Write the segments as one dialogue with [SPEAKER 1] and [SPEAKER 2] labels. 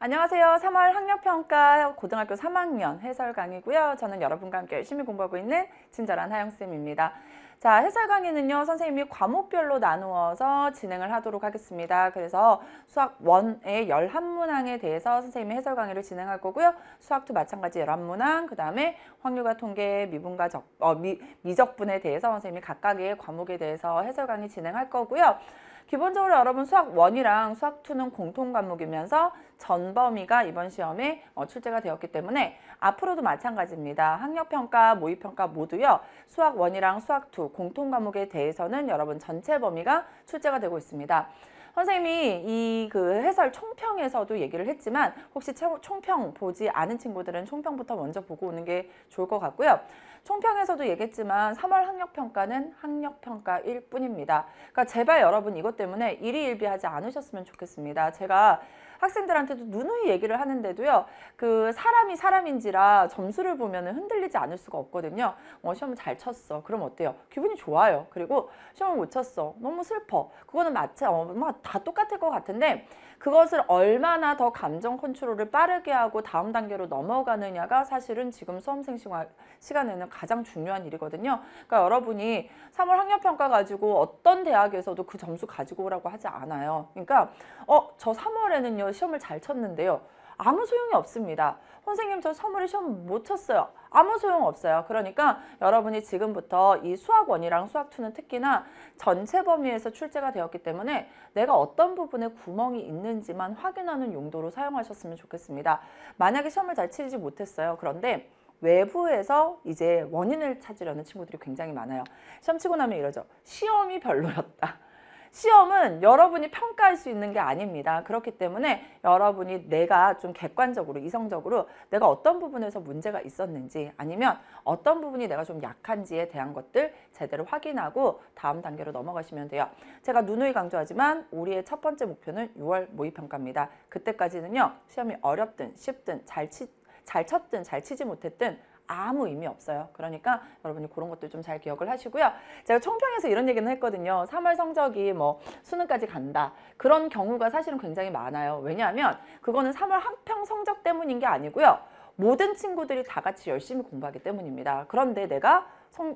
[SPEAKER 1] 안녕하세요. 3월 학력평가 고등학교 3학년 해설 강의고요. 저는 여러분과 함께 열심히 공부하고 있는 친절한 하영쌤입니다. 자, 해설 강의는요, 선생님이 과목별로 나누어서 진행을 하도록 하겠습니다. 그래서 수학 1의 11문항에 대해서 선생님이 해설 강의를 진행할 거고요. 수학 2 마찬가지 11문항, 그 다음에 확률과 통계, 미분과 미적분에 대해서 선생님이 각각의 과목에 대해서 해설 강의 진행할 거고요. 기본적으로 여러분 수학 1이랑 수학 2는 공통 과목이면서 전범위가 이번 시험에 출제가 되었기 때문에 앞으로도 마찬가지입니다. 학력평가, 모의평가 모두요. 수학 1이랑 수학 2 공통 과목에 대해서는 여러분 전체 범위가 출제가 되고 있습니다. 선생님이 이 해설 총평에서도 얘기를 했지만 혹시 총평 보지 않은 친구들은 총평부터 먼저 보고 오는 게 좋을 것 같고요. 총평에서도 얘기했지만 3월 학력평가는 학력평가일 뿐입니다. 그러니까 제발 여러분 이것 때문에 일희일비하지 않으셨으면 좋겠습니다. 제가 학생들한테도 누누이 얘기를 하는데도요. 사람이 사람인지라 점수를 보면 흔들리지 않을 수가 없거든요. 시험을 잘 쳤어. 그럼 어때요? 기분이 좋아요. 그리고 시험을 못 쳤어. 너무 슬퍼. 그거는 다 똑같을 것 같은데 그것을 얼마나 더 감정 컨트롤을 빠르게 하고 다음 단계로 넘어가느냐가 사실은 지금 수험생 시간에는 가장 중요한 일이거든요. 그러니까 여러분이 3월 학력평가 가지고 어떤 대학에서도 그 점수 가지고 오라고 하지 않아요. 그러니까 저 3월에는요 시험을 잘 쳤는데요. 아무 소용이 없습니다. 선생님 저 3월에 시험 못 쳤어요. 아무 소용 없어요. 그러니까 여러분이 지금부터 이 수학 1이랑 수학 2는 특히나 전체 범위에서 출제가 되었기 때문에 내가 어떤 부분에 구멍이 있는지만 확인하는 용도로 사용하셨으면 좋겠습니다. 만약에 시험을 잘 치지 못했어요. 그런데 외부에서 이제 원인을 찾으려는 친구들이 굉장히 많아요. 시험 치고 나면 이러죠. 시험이 별로였다. 시험은 여러분이 평가할 수 있는 게 아닙니다. 그렇기 때문에 여러분이 내가 좀 객관적으로, 이성적으로 내가 어떤 부분에서 문제가 있었는지 아니면 어떤 부분이 내가 좀 약한지에 대한 것들 제대로 확인하고 다음 단계로 넘어가시면 돼요. 제가 누누이 강조하지만 우리의 첫 번째 목표는 6월 모의평가입니다. 그때까지는요. 시험이 어렵든 쉽든 잘 쳤든 잘 치지 못했든 아무 의미 없어요. 그러니까 여러분이 그런 것들 좀 잘 기억을 하시고요. 제가 총평에서 이런 얘기는 했거든요. 3월 성적이 수능까지 간다. 그런 경우가 사실은 굉장히 많아요. 왜냐하면 그거는 3월 학평 성적 때문인 게 아니고요. 모든 친구들이 다 같이 열심히 공부하기 때문입니다. 그런데 내가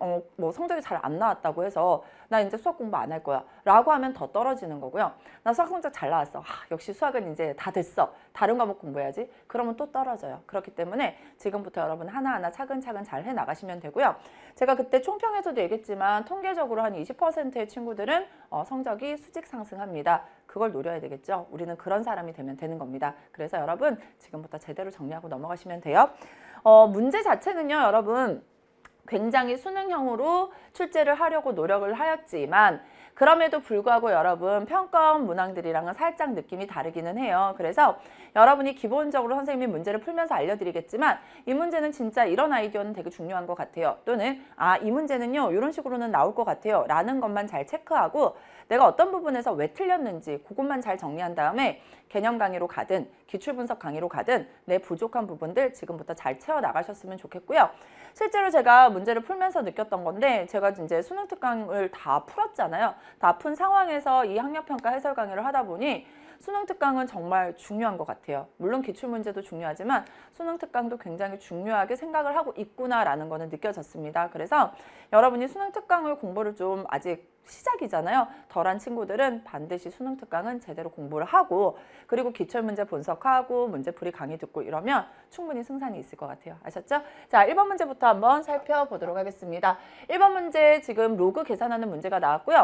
[SPEAKER 1] 성적이 잘 안 나왔다고 해서 나 이제 수학 공부 안 할 거야 라고 하면 더 떨어지는 거고요. 나 수학 성적 잘 나왔어. 역시 수학은 이제 다 됐어. 다른 과목 공부해야지. 그러면 또 떨어져요. 그렇기 때문에 지금부터 여러분 하나하나 차근차근 잘 해나가시면 되고요. 제가 그때 총평에서도 얘기했지만 통계적으로 한 20%의 친구들은 성적이 수직 상승합니다. 그걸 노려야 되겠죠. 우리는 그런 사람이 되면 되는 겁니다. 그래서 여러분 지금부터 제대로 정리하고 넘어가시면 돼요. 문제 자체는요. 여러분 굉장히 수능형으로 출제를 하려고 노력을 하였지만 그럼에도 불구하고 여러분 평가원 문항들이랑은 살짝 느낌이 다르기는 해요. 그래서 여러분이 기본적으로 선생님이 문제를 풀면서 알려드리겠지만 이 문제는 진짜 이런 아이디어는 되게 중요한 것 같아요. 또는 이 문제는요 이런 식으로는 나올 것 같아요 라는 것만 잘 체크하고 내가 어떤 부분에서 왜 틀렸는지 그것만 잘 정리한 다음에 개념 강의로 가든 기출분석 강의로 가든 내 부족한 부분들 지금부터 잘 채워나가셨으면 좋겠고요. 실제로 제가 문제를 풀면서 느꼈던 건데 제가 이제 수능 특강을 다 풀었잖아요. 다 푼 상황에서 이 학력평가 해설 강의를 하다 보니 수능 특강은 정말 중요한 것 같아요. 물론 기출문제도 중요하지만 수능 특강도 굉장히 중요하게 생각을 하고 있구나라는 거는 느껴졌습니다. 그래서 여러분이 수능 특강을 공부를 좀 아직 시작이잖아요. 덜한 친구들은 반드시 수능 특강은 제대로 공부를 하고 그리고 기출문제 분석하고 문제풀이 강의 듣고 이러면 충분히 승산이 있을 것 같아요. 아셨죠? 자, 1번 문제부터 한번 살펴보도록 하겠습니다. 1번 문제 지금 로그 계산하는 문제가 나왔고요.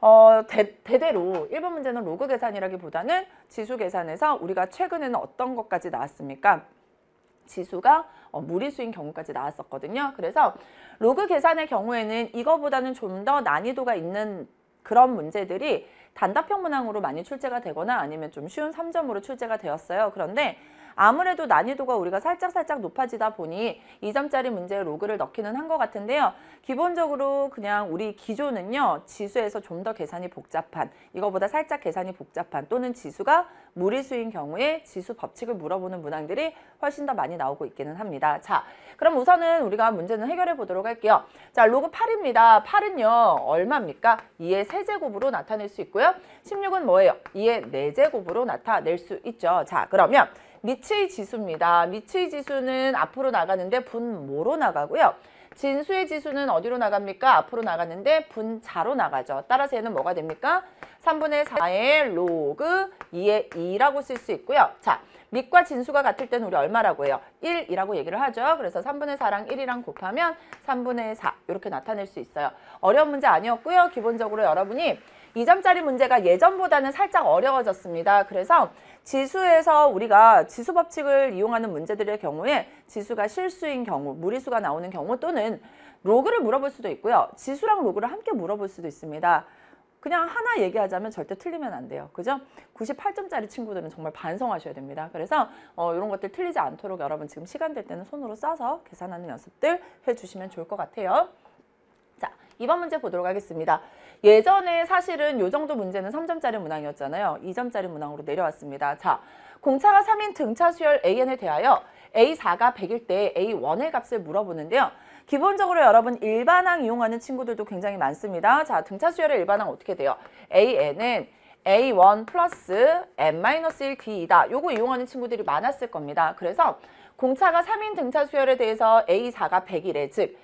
[SPEAKER 1] 대대로 1번 문제는 로그 계산이라기보다는 지수 계산에서 우리가 최근에는 어떤 것까지 나왔습니까? 지수가 무리수인 경우까지 나왔었거든요. 그래서 로그 계산의 경우에는 이거보다는 좀 더 난이도가 있는 그런 문제들이 단답형 문항으로 많이 출제가 되거나 아니면 좀 쉬운 3점으로 출제가 되었어요. 그런데 아무래도 난이도가 우리가 살짝 높아지다 보니 2점짜리 문제에 로그를 넣기는 한 것 같은데요. 기본적으로 그냥 우리 기조는요. 지수에서 좀 더 계산이 복잡한, 이거보다 살짝 계산이 복잡한 또는 지수가 무리수인 경우에 지수 법칙을 물어보는 문항들이 훨씬 더 많이 나오고 있기는 합니다. 자, 그럼 우선은 우리가 문제는 해결해 보도록 할게요. 자, 로그 8입니다. 8은요. 얼마입니까? 2의 세제곱으로 나타낼 수 있고요. 16은 뭐예요? 2의 4제곱으로 나타낼 수 있죠. 자, 그러면 미츠의 지수입니다. 미츠의 지수는 앞으로 나가는데 분모로 나가고요. 진수의 지수는 어디로 나갑니까? 앞으로 나가는데 분자로 나가죠. 따라서 얘는 뭐가 됩니까? 3분의 4의 로그 2의 2라고 쓸 수 있고요. 자, 밑과 진수가 같을 때는 우리 얼마라고 해요? 1이라고 얘기를 하죠. 그래서 3분의 4랑 1이랑 곱하면 3분의 4 이렇게 나타낼 수 있어요. 어려운 문제 아니었고요. 기본적으로 여러분이 2점짜리 문제가 예전보다는 살짝 어려워졌습니다. 그래서 지수에서 우리가 지수 법칙을 이용하는 문제들의 경우에 지수가 실수인 경우, 무리수가 나오는 경우 또는 로그를 물어볼 수도 있고요. 지수랑 로그를 함께 물어볼 수도 있습니다. 그냥 하나 얘기하자면 절대 틀리면 안 돼요. 그죠? 98점짜리 친구들은 정말 반성하셔야 됩니다. 그래서 이런 것들 틀리지 않도록 여러분 지금 시간 될 때는 손으로 써서 계산하는 연습들 해주시면 좋을 것 같아요. 자, 2번 문제 보도록 하겠습니다. 예전에 사실은 이 정도 문제는 3점짜리 문항이었잖아요. 2점짜리 문항으로 내려왔습니다. 자, 공차가 3인 등차 수열 AN에 대하여 A4가 100일 때 A1의 값을 물어보는데요. 기본적으로 여러분 일반항 이용하는 친구들도 굉장히 많습니다. 자, 등차 수열의 일반항 어떻게 돼요? AN은 A1 플러스 N-1 D이다. 요거 이용하는 친구들이 많았을 겁니다. 그래서 공차가 3인 등차 수열에 대해서 A4가 100이래. 즉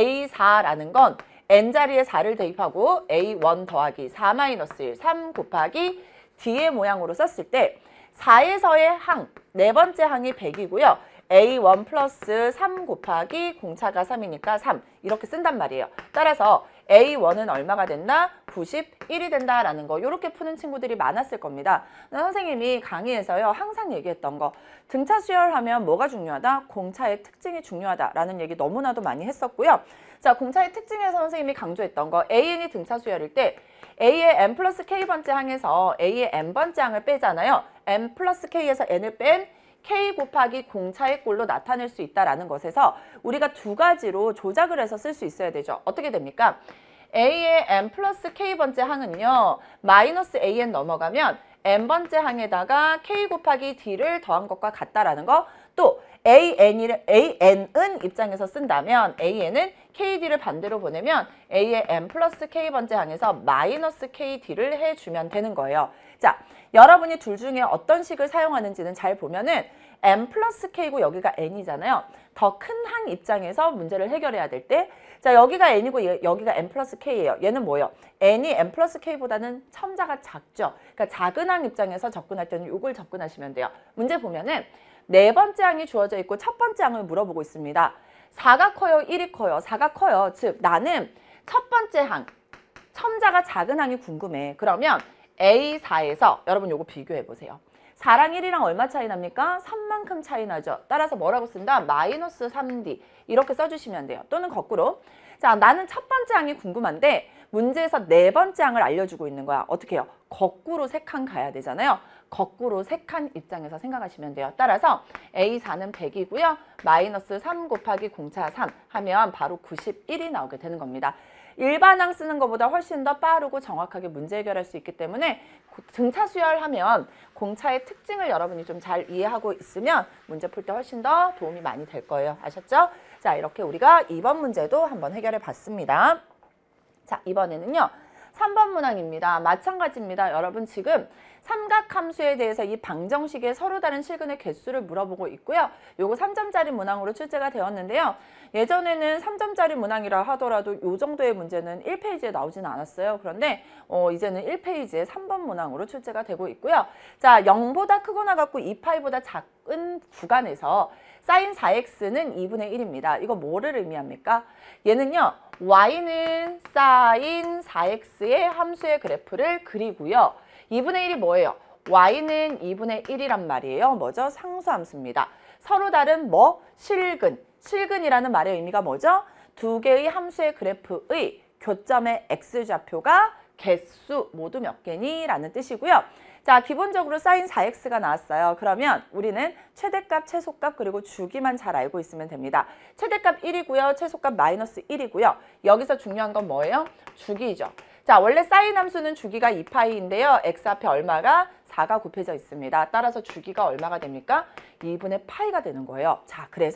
[SPEAKER 1] A4라는 건 N자리에 4를 대입하고 A1 더하기 4-1, 3 곱하기 D의 모양으로 썼을 때 4에서의 항, 네 번째 항이 100이고요. A1 플러스 3 곱하기 공차가 3이니까 3 이렇게 쓴단 말이에요. 따라서 A1은 얼마가 된다? 91이 된다라는 거 이렇게 푸는 친구들이 많았을 겁니다. 선생님이 강의에서요 항상 얘기했던 거 등차 수열하면 뭐가 중요하다? 공차의 특징이 중요하다라는 얘기 너무나도 많이 했었고요. 자, 공차의 특징에서 선생님이 강조했던 거 AN이 등차 수열일 때 A의 n 플러스 K번째 항에서 A의 n번째 항을 빼잖아요. n 플러스 K에서 n을 뺀 K 곱하기 공차의 꼴로 나타낼 수 있다는 것에서 우리가 두 가지로 조작을 해서 쓸 수 있어야 되죠. 어떻게 됩니까? A의 n 플러스 K번째 항은요. 마이너스 AN 넘어가면 n번째 항에다가 K 곱하기 D를 더한 것과 같다라는 거. 또 AN은 입장에서 쓴다면 AN은 KD를 반대로 보내면 A의 n 플러스 K번째 항에서 마이너스 KD를 해주면 되는 거예요. 자, 여러분이 둘 중에 어떤 식을 사용하는지는 잘 보면은 n 플러스 K고 여기가 n이잖아요. 더 큰 항 입장에서 문제를 해결해야 될 때 자, 여기가 n이고 여기가 n 플러스 K예요. 얘는 뭐예요? n이 n 플러스 K보다는 첨자가 작죠. 그러니까 작은 항 입장에서 접근할 때는 이걸 접근하시면 돼요. 문제 보면은 네 번째 항이 주어져 있고 첫 번째 항을 물어보고 있습니다. 4가 커요? 1이 커요? 4가 커요. 즉 나는 첫 번째 항, 첨자가 작은 항이 궁금해. 그러면 A4에서 여러분 요거 비교해 보세요. 4랑 1이랑 얼마 차이 납니까? 3만큼 차이 나죠. 따라서 뭐라고 쓴다? 마이너스 3D 이렇게 써주시면 돼요. 또는 거꾸로 자, 나는 첫 번째 항이 궁금한데 문제에서 네 번째 항을 알려주고 있는 거야. 어떻게 해요? 거꾸로 세 칸 가야 되잖아요. 거꾸로 세 칸 입장에서 생각하시면 돼요. 따라서 A4는 100이고요. 마이너스 3 곱하기 공차 3 하면 바로 91이 나오게 되는 겁니다. 일반항 쓰는 것보다 훨씬 더 빠르고 정확하게 문제 해결할 수 있기 때문에 등차 수열하면 공차의 특징을 여러분이 좀 잘 이해하고 있으면 문제 풀 때 훨씬 더 도움이 많이 될 거예요. 아셨죠? 자, 이렇게 우리가 2번 문제도 한번 해결해 봤습니다. 자, 이번에는요. 3번 문항입니다. 마찬가지입니다. 여러분 지금 삼각함수에 대해서 이 방정식의 서로 다른 실근의 개수를 물어보고 있고요. 요거 3점짜리 문항으로 출제가 되었는데요. 예전에는 3점짜리 문항이라 하더라도 요 정도의 문제는 1페이지에 나오지는 않았어요. 그런데 이제는 1페이지에 3번 문항으로 출제가 되고 있고요. 자, 0보다 크거나 같고 2파이보다 작은 구간에서 사인 4x는 2분의 1입니다. 이거 뭐를 의미합니까? 얘는요. y는 사인 4x의 함수의 그래프를 그리고요. 2분의 1이 뭐예요? y는 2분의 1이란 말이에요. 뭐죠? 상수함수입니다. 서로 다른 실근. 실근이라는 말의 의미가 뭐죠? 두 개의 함수의 그래프의 교점의 x좌표가 개수 모두 몇 개니? 라는 뜻이고요. 자, 기본적으로 사인 4x가 나왔어요. 그러면 우리는 최대값, 최소값, 그리고 주기만 잘 알고 있으면 됩니다. 최대값 1이고요. 최소값 마이너스 1이고요. 여기서 중요한 건 뭐예요? 주기죠. 자, 원래 사인 함수는 주기가 2파이인데요. x 앞에 얼마가? 4가 곱해져 있습니다. 따라서 주기가 얼마가 됩니까? 2분의 파이가 되는 거예요. 자, 그래서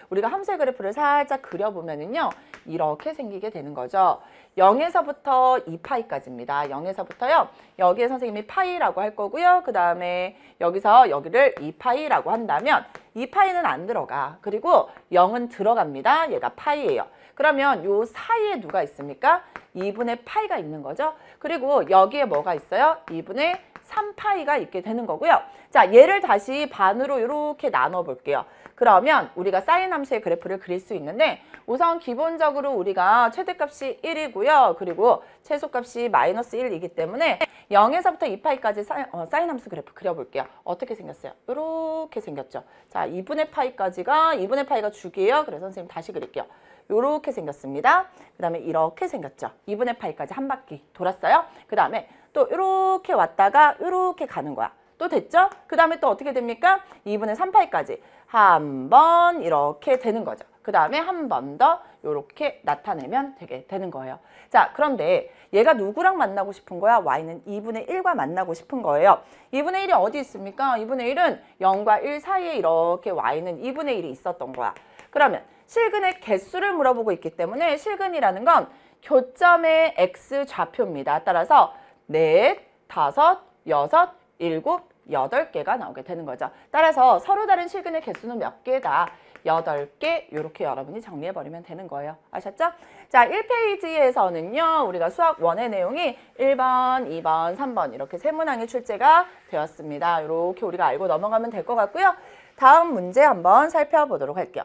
[SPEAKER 1] 우리가 함수의 그래프를 살짝 그려보면은요. 이렇게 생기게 되는 거죠. 0에서부터 2파이까지입니다. 0에서부터요. 여기에 선생님이 파이라고 할 거고요. 그 다음에 여기서 여기를 2파이라고 한다면 2파이는 안 들어가. 그리고 0은 들어갑니다. 얘가 파이예요. 그러면 요 사이에 누가 있습니까? 2분의 파이가 있는 거죠. 그리고 여기에 뭐가 있어요? 2분의 3파이가 있게 되는 거고요. 자, 얘를 다시 반으로 이렇게 나눠 볼게요. 그러면 우리가 사인 함수의 그래프를 그릴 수 있는데 우선 기본적으로 우리가 최대값이 1이고요. 그리고 최소값이 마이너스 1이기 때문에 0에서부터 2파이까지 사인 함수 그래프 그려볼게요. 어떻게 생겼어요? 이렇게 생겼죠. 자, 2분의 파이가 주기예요. 그래서 선생님 다시 그릴게요. 이렇게 생겼습니다. 그 다음에 이렇게 생겼죠. 2분의 파이까지 한 바퀴 돌았어요. 그 다음에 또 이렇게 왔다가 이렇게 가는 거야. 또 됐죠? 그 다음에 또 어떻게 됩니까? 2분의 3파이까지 한 번 이렇게 되는 거죠. 그 다음에 한 번 더 이렇게 나타내면 되게 되는 거예요. 자, 그런데 얘가 누구랑 만나고 싶은 거야? y는 2분의 1과 만나고 싶은 거예요. 2분의 1이 어디 있습니까? 2분의 1은 0과 1 사이에 이렇게 y는 2분의 1이 있었던 거야. 그러면 실근의 개수를 물어보고 있기 때문에 실근이라는 건 교점의 x 좌표입니다. 따라서 4, 5, 6, 7, 8개가 나오게 되는 거죠. 따라서 서로 다른 실근의 개수는 몇 개다? 8개 이렇게 여러분이 정리해버리면 되는 거예요. 아셨죠? 자, 1페이지에서는요. 우리가 수학 1의 내용이 1번, 2번, 3번 이렇게 세 문항이 출제가 되었습니다. 이렇게 우리가 알고 넘어가면 될 것 같고요. 다음 문제 한번 살펴보도록 할게요.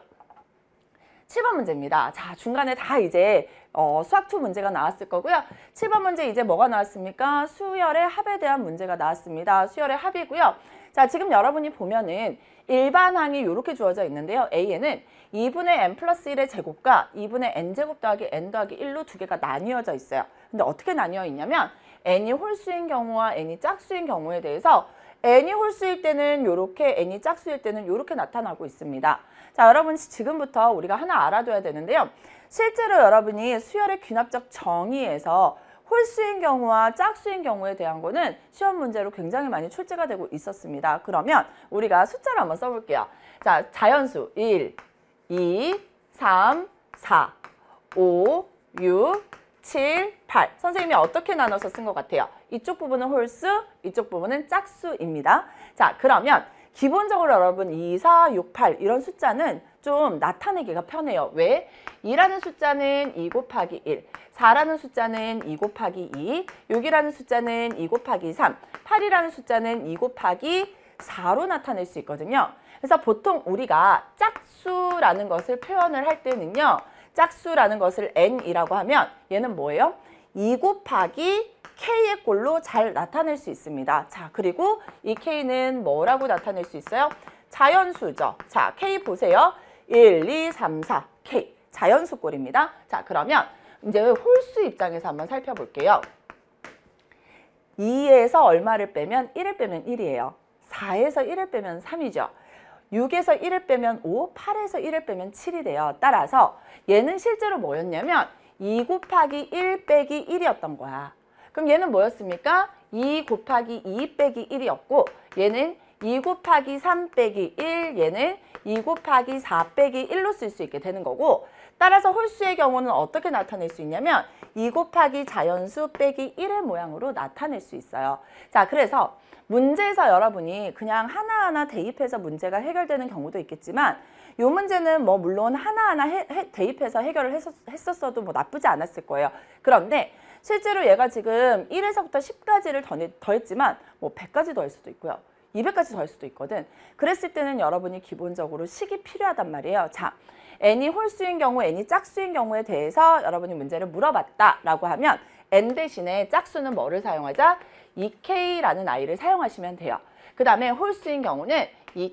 [SPEAKER 1] 7번 문제입니다. 자, 중간에 다 이제 수학 2 문제가 나왔을 거고요. 7번 문제 이제 뭐가 나왔습니까? 수열의 합에 대한 문제가 나왔습니다. 수열의 합이고요. 자, 지금 여러분이 보면은 일반항이 이렇게 주어져 있는데요. A에는 2분의 n 플러스 1의 제곱과 2분의 n제곱 더하기 n 더하기 1로 두 개가 나뉘어져 있어요. 근데 어떻게 나뉘어 있냐면 n이 홀수인 경우와 n이 짝수인 경우에 대해서 n이 홀수일 때는 이렇게, n이 짝수일 때는 이렇게 나타나고 있습니다. 자, 여러분 지금부터 우리가 하나 알아둬야 되는데요. 실제로 여러분이 수열의 귀납적 정의에서 홀수인 경우와 짝수인 경우에 대한 거는 시험 문제로 굉장히 많이 출제가 되고 있었습니다. 그러면 우리가 숫자를 한번 써볼게요. 자, 자연수 1, 2, 3, 4, 5, 6, 7, 8. 선생님이 어떻게 나눠서 쓴 것 같아요? 이쪽 부분은 홀수, 이쪽 부분은 짝수입니다. 자, 그러면 기본적으로 여러분 2, 4, 6, 8 이런 숫자는 좀 나타내기가 편해요. 왜? 2라는 숫자는 2 곱하기 1, 4라는 숫자는 2 곱하기 2, 6이라는 숫자는 2 곱하기 3, 8이라는 숫자는 2 곱하기 4로 나타낼 수 있거든요. 그래서 보통 우리가 짝수라는 것을 표현을 할 때는요. 짝수라는 것을 n이라고 하면 얘는 뭐예요? 2 곱하기 k의 꼴로 잘 나타낼 수 있습니다. 자, 그리고 이 k는 뭐라고 나타낼 수 있어요? 자연수죠. 자, k 보세요. 1, 2, 3, 4, k. 자연수 꼴입니다. 자, 그러면 이제 홀수 입장에서 한번 살펴볼게요. 2에서 얼마를 빼면 1을 빼면 1이에요. 4에서 1을 빼면 3이죠. 6에서 1을 빼면 5, 8에서 1을 빼면 7이 돼요. 따라서 얘는 실제로 뭐였냐면 2 곱하기 1 빼기 1이었던 거야. 그럼 얘는 뭐였습니까? 2 곱하기 2 빼기 1이었고 얘는 2 곱하기 3 빼기 1, 얘는 2 곱하기 4 빼기 1로 쓸 수 있게 되는 거고 따라서 홀수의 경우는 어떻게 나타낼 수 있냐면 2 곱하기 자연수 빼기 1의 모양으로 나타낼 수 있어요. 자, 그래서 문제에서 여러분이 그냥 하나하나 대입해서 문제가 해결되는 경우도 있겠지만 이 문제는 뭐 물론 하나하나 대입해서 해결을 했었어도 뭐 나쁘지 않았을 거예요. 그런데 실제로 얘가 지금 1에서부터 10까지를 더했지만 뭐 100까지 더할 수도 있고요. 200까지 더할 수도 있거든. 그랬을 때는 여러분이 기본적으로 식이 필요하단 말이에요. 자, n이 홀수인 경우, n이 짝수인 경우에 대해서 여러분이 문제를 물어봤다라고 하면 n 대신에 짝수는 뭐를 사용하자? 2k라는 아이를 사용하시면 돼요. 그 다음에 홀수인 경우는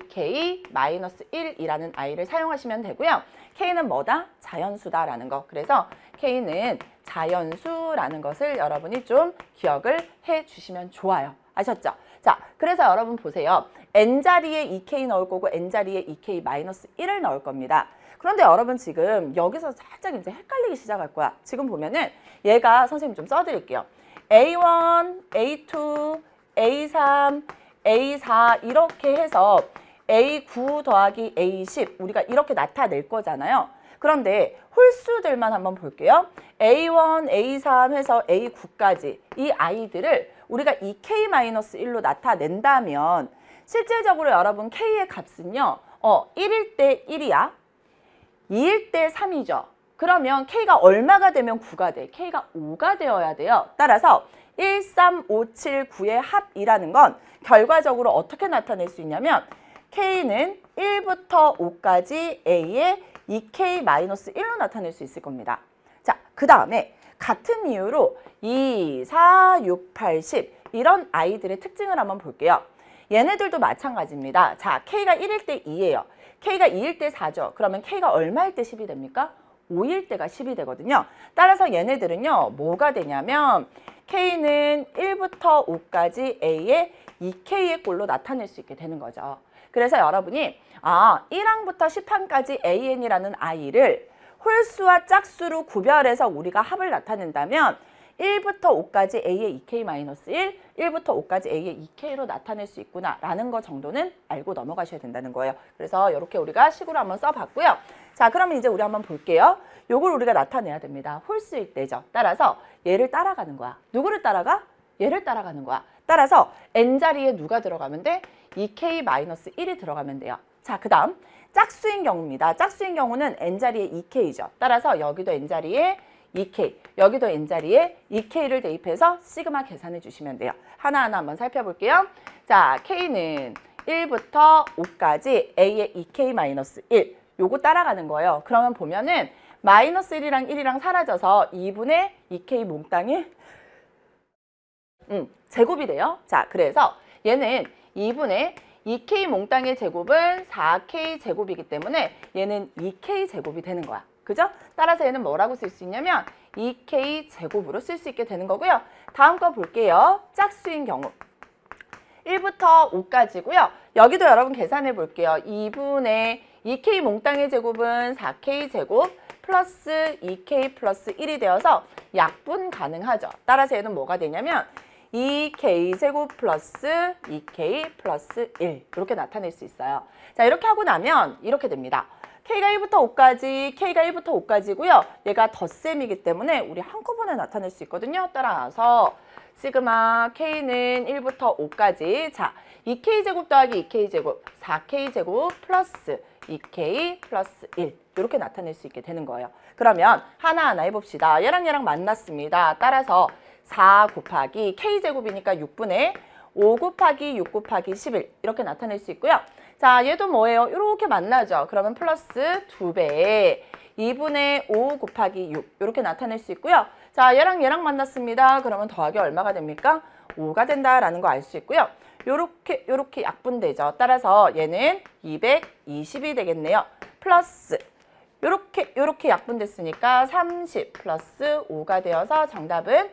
[SPEAKER 1] 2k-1이라는 아이를 사용하시면 되고요. k는 뭐다? 자연수다라는 거. 그래서 k는 자연수라는 것을 여러분이 좀 기억을 해주시면 좋아요. 아셨죠? 자, 그래서 여러분 보세요. n자리에 2k 넣을 거고 n자리에 2k-1을 넣을 겁니다. 그런데 여러분 지금 여기서 살짝 이제 헷갈리기 시작할 거야. 지금 보면은 얘가 선생님 좀 써드릴게요. A1, A2, A3, A4 이렇게 해서 A9 더하기 A10 우리가 이렇게 나타낼 거잖아요. 그런데 홀수들만 한번 볼게요. A1, A3 해서 A9까지 이 아이들을 우리가 이 K-1로 나타낸다면 실질적으로 여러분 K의 값은요. 1일 때 1이야. 2일 때 3이죠. 그러면 K가 얼마가 되면 9가 돼? K가 5가 되어야 돼요. 따라서 1, 3, 5, 7, 9의 합이라는 건 결과적으로 어떻게 나타낼 수 있냐면 K는 1부터 5까지 A의 2K-1로 나타낼 수 있을 겁니다. 자, 그 다음에 같은 이유로 2, 4, 6, 8, 10 이런 아이들의 특징을 한번 볼게요. 얘네들도 마찬가지입니다. 자, K가 1일 때 2예요. K가 2일 때 4죠. 그러면 K가 얼마일 때 10이 됩니까? 5일 때가 10이 되거든요. 따라서 얘네들은요. 뭐가 되냐면 K는 1부터 5까지 A의 2K의 꼴로 나타낼 수 있게 되는 거죠. 그래서 여러분이 1항부터 10항까지 AN이라는 아이를 홀수와 짝수로 구별해서 우리가 합을 나타낸다면 1부터 5까지 A의 2K-1, 1부터 5까지 A의 2K로 나타낼 수 있구나라는 거 정도는 알고 넘어가셔야 된다는 거예요. 그래서 이렇게 우리가 식으로 한번 써봤고요. 자, 그러면 이제 우리 한번 볼게요. 요걸 우리가 나타내야 됩니다. 홀수일 때죠. 따라서 얘를 따라가는 거야. 누구를 따라가? 얘를 따라가는 거야. 따라서 N자리에 누가 들어가면 돼? 2K-1이 들어가면 돼요. 자, 그 다음 짝수인 경우입니다. 짝수인 경우는 N자리에 2K죠. 따라서 여기도 N자리에 2K, 여기도 N자리에 2K를 대입해서 시그마 계산해 주시면 돼요. 하나하나 한번 살펴볼게요. 자, K는 1부터 5까지 A의 2K-1 요거 따라가는 거예요. 그러면 보면은 마이너스 1이랑 1이랑 사라져서 2분의 2K 몽땅이 제곱이 돼요. 자, 그래서 얘는 2분의 2K 몽땅의 제곱은 4K 제곱이기 때문에 얘는 2K 제곱이 되는 거야. 그죠? 따라서 얘는 뭐라고 쓸 수 있냐면 2K 제곱으로 쓸 수 있게 되는 거고요. 다음 거 볼게요. 짝수인 경우 1부터 5까지고요. 여기도 여러분 계산해 볼게요. 2분의 2K 몽땅의 제곱은 4K 제곱 플러스 2K 플러스 1이 되어서 약분 가능하죠. 따라서 얘는 뭐가 되냐면 2K 제곱 플러스 2K 플러스 1 이렇게 나타낼 수 있어요. 자, 이렇게 하고 나면 이렇게 됩니다. K가 1부터 5까지, K가 1부터 5까지고요. 얘가 덧셈이기 때문에 우리 한꺼번에 나타낼 수 있거든요. 따라서 시그마 K는 1부터 5까지. 자, 2K 제곱 더하기 2K 제곱, 4K 제곱 플러스 2K 플러스 1 이렇게 나타낼 수 있게 되는 거예요. 그러면 하나하나 해봅시다. 얘랑 얘랑 만났습니다. 따라서 4 곱하기 K제곱이니까 6분의 5 곱하기 6 곱하기 11 이렇게 나타낼 수 있고요. 자, 얘도 뭐예요? 이렇게 만나죠. 그러면 플러스 2배 2분의 5 곱하기 6 이렇게 나타낼 수 있고요. 자, 얘랑 얘랑 만났습니다. 그러면 더하기 얼마가 됩니까? 5가 된다라는 거 알 수 있고요. 요렇게 약분되죠. 따라서 얘는 220이 되겠네요. 플러스 요렇게 약분됐으니까 30 플러스 5가 되어서 정답은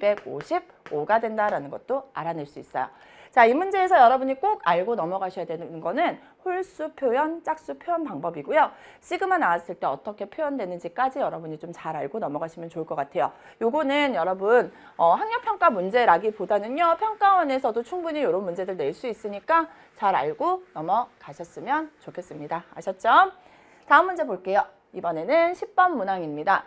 [SPEAKER 1] 255가 된다라는 것도 알아낼 수 있어요. 자, 이 문제에서 여러분이 꼭 알고 넘어가셔야 되는 거는 홀수 표현, 짝수 표현 방법이고요. 시그마 나왔을 때 어떻게 표현되는지까지 여러분이 좀 잘 알고 넘어가시면 좋을 것 같아요. 요거는 여러분 학력평가 문제라기보다는요. 평가원에서도 충분히 이런 문제들 낼 수 있으니까 잘 알고 넘어가셨으면 좋겠습니다. 아셨죠? 다음 문제 볼게요. 이번에는 10번 문항입니다.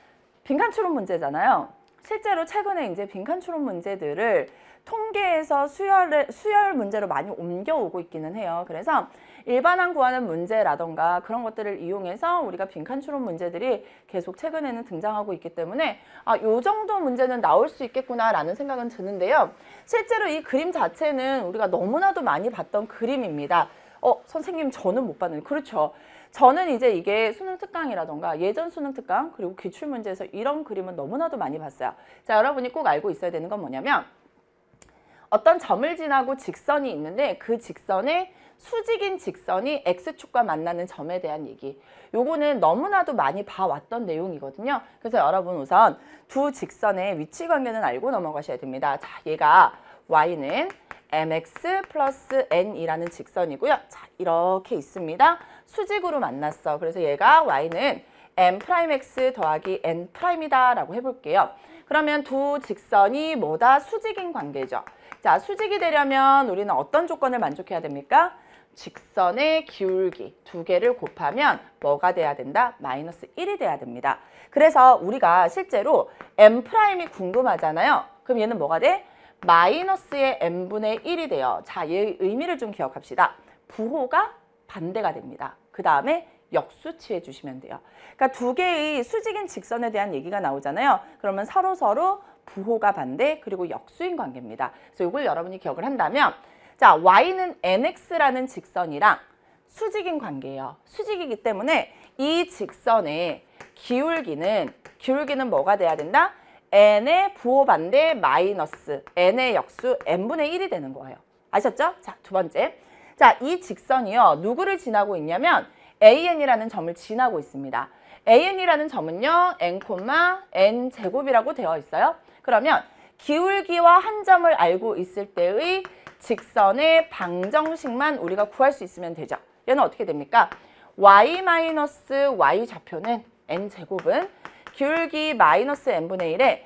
[SPEAKER 1] 빈칸 추론 문제잖아요. 실제로 최근에 이제 빈칸 추론 문제들을 통계에서 수열 문제로 많이 옮겨오고 있기는 해요. 그래서 일반항 구하는 문제라던가 그런 것들을 이용해서 우리가 빈칸 추론 문제들이 계속 최근에는 등장하고 있기 때문에 요 정도 문제는 나올 수 있겠구나라는 생각은 드는데요. 실제로 이 그림 자체는 우리가 너무나도 많이 봤던 그림입니다. 선생님 저는 못 봤는데 그렇죠. 저는 이제 이게 수능 특강이라던가 예전 수능 특강 그리고 기출문제에서 이런 그림은 너무나도 많이 봤어요. 자, 여러분이 꼭 알고 있어야 되는 건 뭐냐면 어떤 점을 지나고 직선이 있는데 그 직선에 수직인 직선이 X축과 만나는 점에 대한 얘기. 요거는 너무나도 많이 봐왔던 내용이거든요. 그래서 여러분 우선 두 직선의 위치 관계는 알고 넘어가셔야 됩니다. 자, 얘가 Y는 mx 플러스 n이라는 직선이고요. 자, 이렇게 있습니다. 수직으로 만났어. 그래서 얘가 y는 m'x 더하기 n'이다 라고 해볼게요. 그러면 두 직선이 뭐다? 수직인 관계죠. 자, 수직이 되려면 우리는 어떤 조건을 만족해야 됩니까? 직선의 기울기 두 개를 곱하면 뭐가 돼야 된다? 마이너스 1이 돼야 됩니다. 그래서 우리가 실제로 m'이 궁금하잖아요. 그럼 얘는 뭐가 돼? 마이너스의 n분의 1이 돼요. 자, 얘의 의미를 좀 기억합시다. 부호가 반대가 됩니다. 그 다음에 역수치해 주시면 돼요. 그러니까 두 개의 수직인 직선에 대한 얘기가 나오잖아요. 그러면 서로 부호가 반대 그리고 역수인 관계입니다. 그래서 이걸 여러분이 기억을 한다면 자, y는 nx라는 직선이랑 수직인 관계예요. 수직이기 때문에 이 직선의 기울기는 뭐가 돼야 된다? n의 부호 반대 마이너스 n의 역수 n분의 1이 되는 거예요. 아셨죠? 자, 두 번째. 자, 이 직선이요. 누구를 지나고 있냐면 an이라는 점을 지나고 있습니다. an이라는 점은요. n, n제곱이라고 되어 있어요. 그러면 기울기와 한 점을 알고 있을 때의 직선의 방정식만 우리가 구할 수 있으면 되죠. 얘는 어떻게 됩니까? y 좌표는 n제곱은 기울기 마이너스 n분의 1에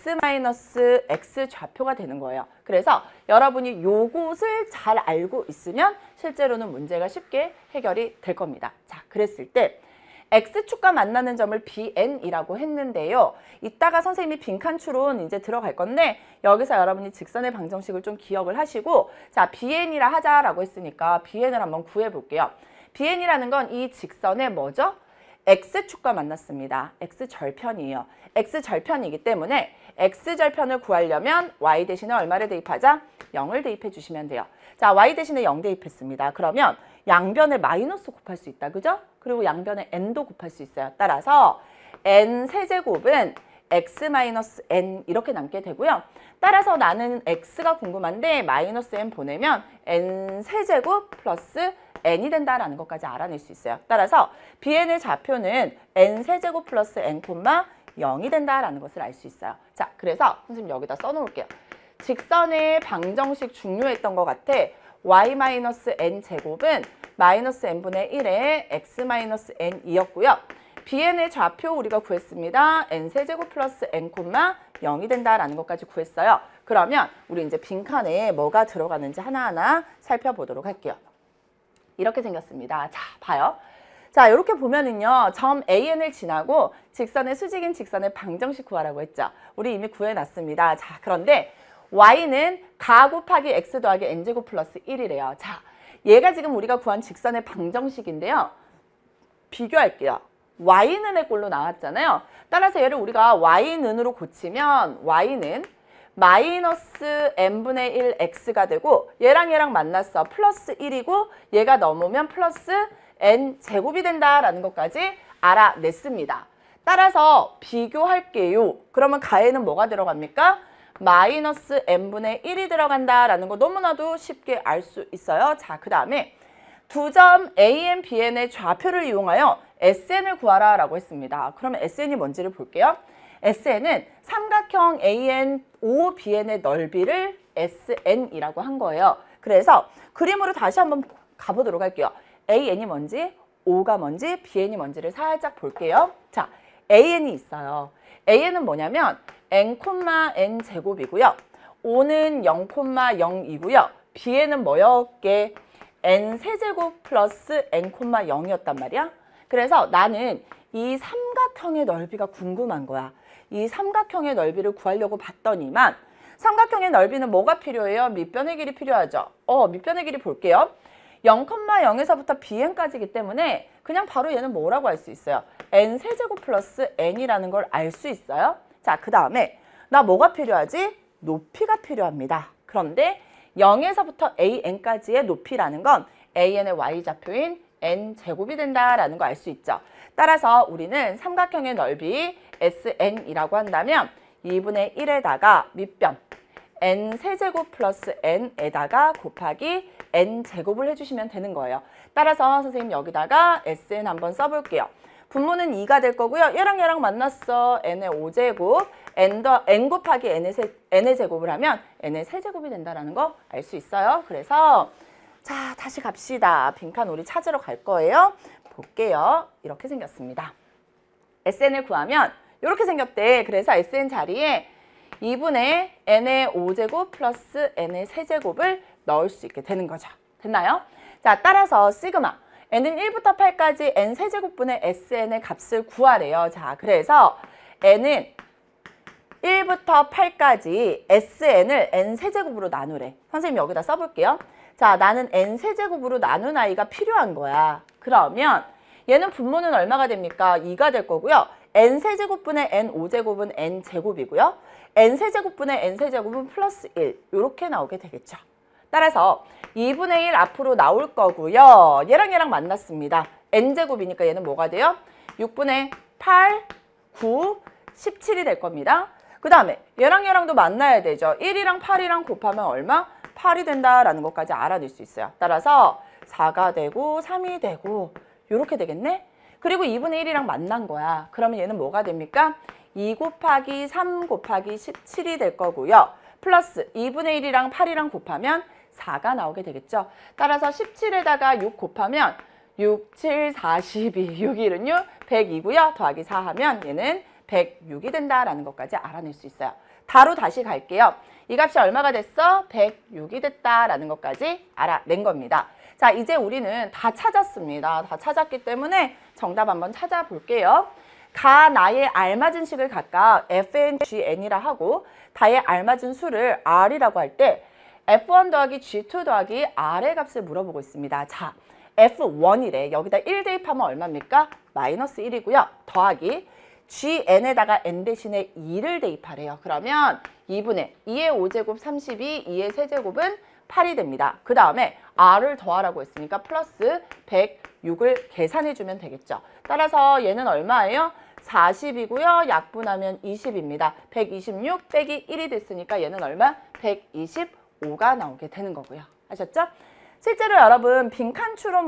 [SPEAKER 1] x 좌표가 되는 거예요. 그래서 여러분이 요것을 잘 알고 있으면 실제로는 문제가 쉽게 해결이 될 겁니다. 자, 그랬을 때 x축과 만나는 점을 bn이라고 했는데요. 이따가 선생님이 빈칸 추론 이제 들어갈 건데 여기서 여러분이 직선의 방정식을 좀 기억을 하시고 자, bn이라 하자라고 했으니까 bn을 한번 구해 볼게요. bn이라는 건 이 직선의 뭐죠? x축과 만났습니다. x절편이에요. x절편이기 때문에 x절편을 구하려면 y 대신에 얼마를 대입하자? 0을 대입해 주시면 돼요. 자, y 대신에 0 대입했습니다. 그러면 양변에 마이너스 곱할 수 있다. 그죠? 그리고 양변에 n도 곱할 수 있어요. 따라서 n 세제곱은 x-n 이렇게 남게 되고요. 따라서 나는 x가 궁금한데 마이너스 n 보내면 n 세제곱 플러스 n이 된다라는 것까지 알아낼 수 있어요. 따라서 bn의 좌표는 n 세제곱 플러스 n, 0이 된다라는 것을 알 수 있어요. 자, 그래서 선생님 여기다 써놓을게요. 직선의 방정식 중요했던 것 같아. y-n 제곱은 마이너스 n분의 1에 x-n이었고요. bn의 좌표 우리가 구했습니다. n 세제곱 플러스 n, 0이 된다라는 것까지 구했어요. 그러면 우리 이제 빈칸에 뭐가 들어가는지 하나하나 살펴보도록 할게요. 이렇게 생겼습니다. 자, 봐요. 자, 이렇게 보면은요. 점 AN을 지나고 직선의 수직인 직선의 방정식 구하라고 했죠. 우리 이미 구해놨습니다. 자, 그런데 Y는 가 곱하기 X 더하기 N제곱 플러스 1이래요. 자, 얘가 지금 우리가 구한 직선의 방정식인데요. 비교할게요. Y는의 꼴로 나왔잖아요. 따라서 얘를 우리가 Y는으로 고치면 Y는 마이너스 n분의 1 x가 되고 얘랑 만났어. 플러스 1이고 얘가 넘으면 플러스 n 제곱이 된다라는 것까지 알아냈습니다. 따라서 비교할게요. 그러면 가에는 뭐가 들어갑니까? 마이너스 n분의 1이 들어간다라는 거 너무나도 쉽게 알 수 있어요. 자, 그 다음에 두 점 AN, BN의 좌표를 이용하여 SN을 구하라 라고 했습니다. 그러면 SN이 뭔지를 볼게요. SN은 삼각형 AN, OBN의 넓이를 SN이라고 한 거예요. 그래서 그림으로 다시 한번 가보도록 할게요. AN이 뭔지, O가 뭔지, BN이 뭔지를 살짝 볼게요. 자, AN이 있어요. AN은 뭐냐면 n, n 제곱이고요. O는 0, 0이고요. BN은 뭐였게? n 세제곱 플러스 n, 0이었단 말이야. 그래서 나는 이 삼각형의 넓이가 궁금한 거야. 이 삼각형의 넓이를 구하려고 봤더니만 삼각형의 넓이는 뭐가 필요해요? 밑변의 길이 필요하죠. 밑변의 길이 볼게요. 0, 0에서부터 bn까지이기 때문에 그냥 바로 얘는 뭐라고 할 수 있어요? n 세제곱 플러스 n이라는 걸 알 수 있어요. 자, 그 다음에 나 뭐가 필요하지? 높이가 필요합니다. 그런데 0에서부터 an까지의 높이라는 건 an의 y좌표인 n제곱이 된다라는 거 알 수 있죠. 따라서 우리는 삼각형의 넓이 SN이라고 한다면 2분의 1에다가 밑변 n 세제곱 플러스 n에다가 곱하기 n제곱을 해주시면 되는 거예요. 따라서 선생님 여기다가 SN 한번 써볼게요. 분모는 2가 될 거고요. 얘랑 만났어. n의 5제곱, n 곱하기 n의 제곱을 하면 n의 세제곱이 된다는 거 알 수 있어요. 그래서 자, 다시 갑시다. 빈칸 우리 찾으러 갈 거예요. 볼게요. 이렇게 생겼습니다. SN을 구하면 이렇게 생겼대. 그래서 SN 자리에 2분의 n의 5제곱 플러스 n의 세제곱을 넣을 수 있게 되는 거죠. 됐나요? 자, 따라서 시그마 n은 1부터 8까지 n 세제곱분의 sn의 값을 구하래요. 자, 그래서 n은 1부터 8까지 sn을 n 세제곱으로 나누래. 선생님 여기다 써볼게요. 자, 나는 n 세제곱으로 나눈 아이가 필요한 거야. 그러면 얘는 분모는 얼마가 됩니까? 2가 될 거고요. n 세제곱분의 n 5제곱은 n 제곱이고요. n 세제곱분의 n 세제곱은 플러스 1 이렇게 나오게 되겠죠. 따라서 2분의 1 앞으로 나올 거고요. 얘랑 만났습니다. n제곱이니까 얘는 뭐가 돼요? 6분의 8, 9, 17이 될 겁니다. 그 다음에 얘랑도 만나야 되죠. 1이랑 8이랑 곱하면 얼마? 8이 된다라는 것까지 알아낼 수 있어요. 따라서 4가 되고 3이 되고 이렇게 되겠네? 그리고 2분의 1이랑 만난 거야. 그러면 얘는 뭐가 됩니까? 2 곱하기 3 곱하기 17이 될 거고요. 플러스 2분의 1이랑 8이랑 곱하면 4가 나오게 되겠죠. 따라서 17에다가 6 곱하면 6, 7, 42, 6, 1은 6, 102고요. 더하기 4 하면 얘는 106이 된다라는 것까지 알아낼 수 있어요. 다로 다시 갈게요. 이 값이 얼마가 됐어? 106이 됐다라는 것까지 알아낸 겁니다. 자, 이제 우리는 다 찾았습니다. 다 찾았기 때문에 정답 한번 찾아볼게요. 가, 나의 알맞은 식을 각각 fn, gn이라 하고 다의 알맞은 수를 r이라고 할 때 f1 더하기 g2 더하기 r의 값을 물어보고 있습니다. 자, f1이래. 여기다 1 대입하면 얼마입니까? 마이너스 1이고요. 더하기 gn에다가 n 대신에 2를 대입하래요. 그러면 2분의 2의 5제곱 32, 2의 세제곱은 8이 됩니다. 그 다음에 r을 더하라고 했으니까 플러스 106을 계산해주면 되겠죠. 따라서 얘는 얼마예요? 40이고요. 약분하면 20입니다. 126 빼기 1이 됐으니까 얘는 얼마? 125가 나오게 되는 거고요. 아셨죠? 실제로 여러분 빈칸 추론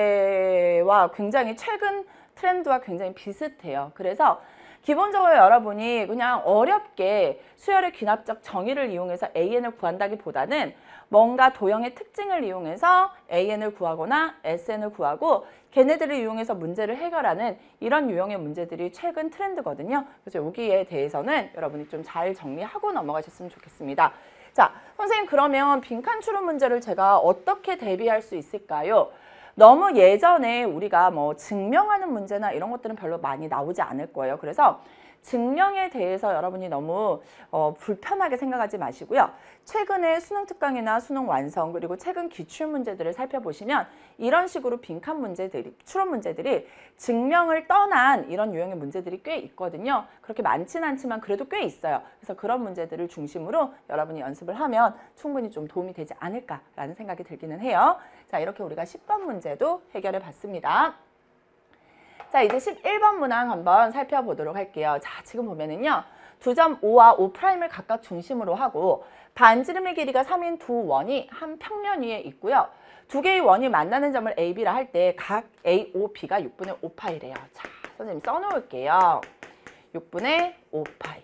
[SPEAKER 1] 문제와 굉장히 최근 트렌드와 굉장히 비슷해요. 그래서 기본적으로 여러분이 그냥 어렵게 수열의 귀납적 정의를 이용해서 AN을 구한다기보다는 뭔가 도형의 특징을 이용해서 AN을 구하거나 SN을 구하고 걔네들을 이용해서 문제를 해결하는 이런 유형의 문제들이 최근 트렌드거든요. 그래서 여기에 대해서는 여러분이 좀 잘 정리하고 넘어가셨으면 좋겠습니다. 자, 선생님 그러면 빈칸 추론 문제를 제가 어떻게 대비할 수 있을까요? 너무 예전에 우리가 뭐 증명하는 문제나 이런 것들은 별로 많이 나오지 않을 거예요. 그래서 증명에 대해서 여러분이 너무 불편하게 생각하지 마시고요. 최근에 수능 특강이나 수능 완성 그리고 최근 기출 문제들을 살펴보시면 이런 식으로 빈칸 문제들이, 추론 문제들이 증명을 떠난 이런 유형의 문제들이 꽤 있거든요. 그렇게 많지는 않지만 그래도 꽤 있어요. 그래서 그런 문제들을 중심으로 여러분이 연습을 하면 충분히 좀 도움이 되지 않을까라는 생각이 들기는 해요. 자, 이렇게 우리가 10번 문제도 해결해 봤습니다. 자, 이제 11번 문항 한번 살펴보도록 할게요. 자, 지금 보면은요. 2.5와 5'을 각각 중심으로 하고 반지름의 길이가 3인 두 원이 한 평면 위에 있고요. 두 개의 원이 만나는 점을 A, B라 할 때 각 A, O, B가 6분의 5파이래요. 자, 선생님 써놓을게요. 6분의 5파이.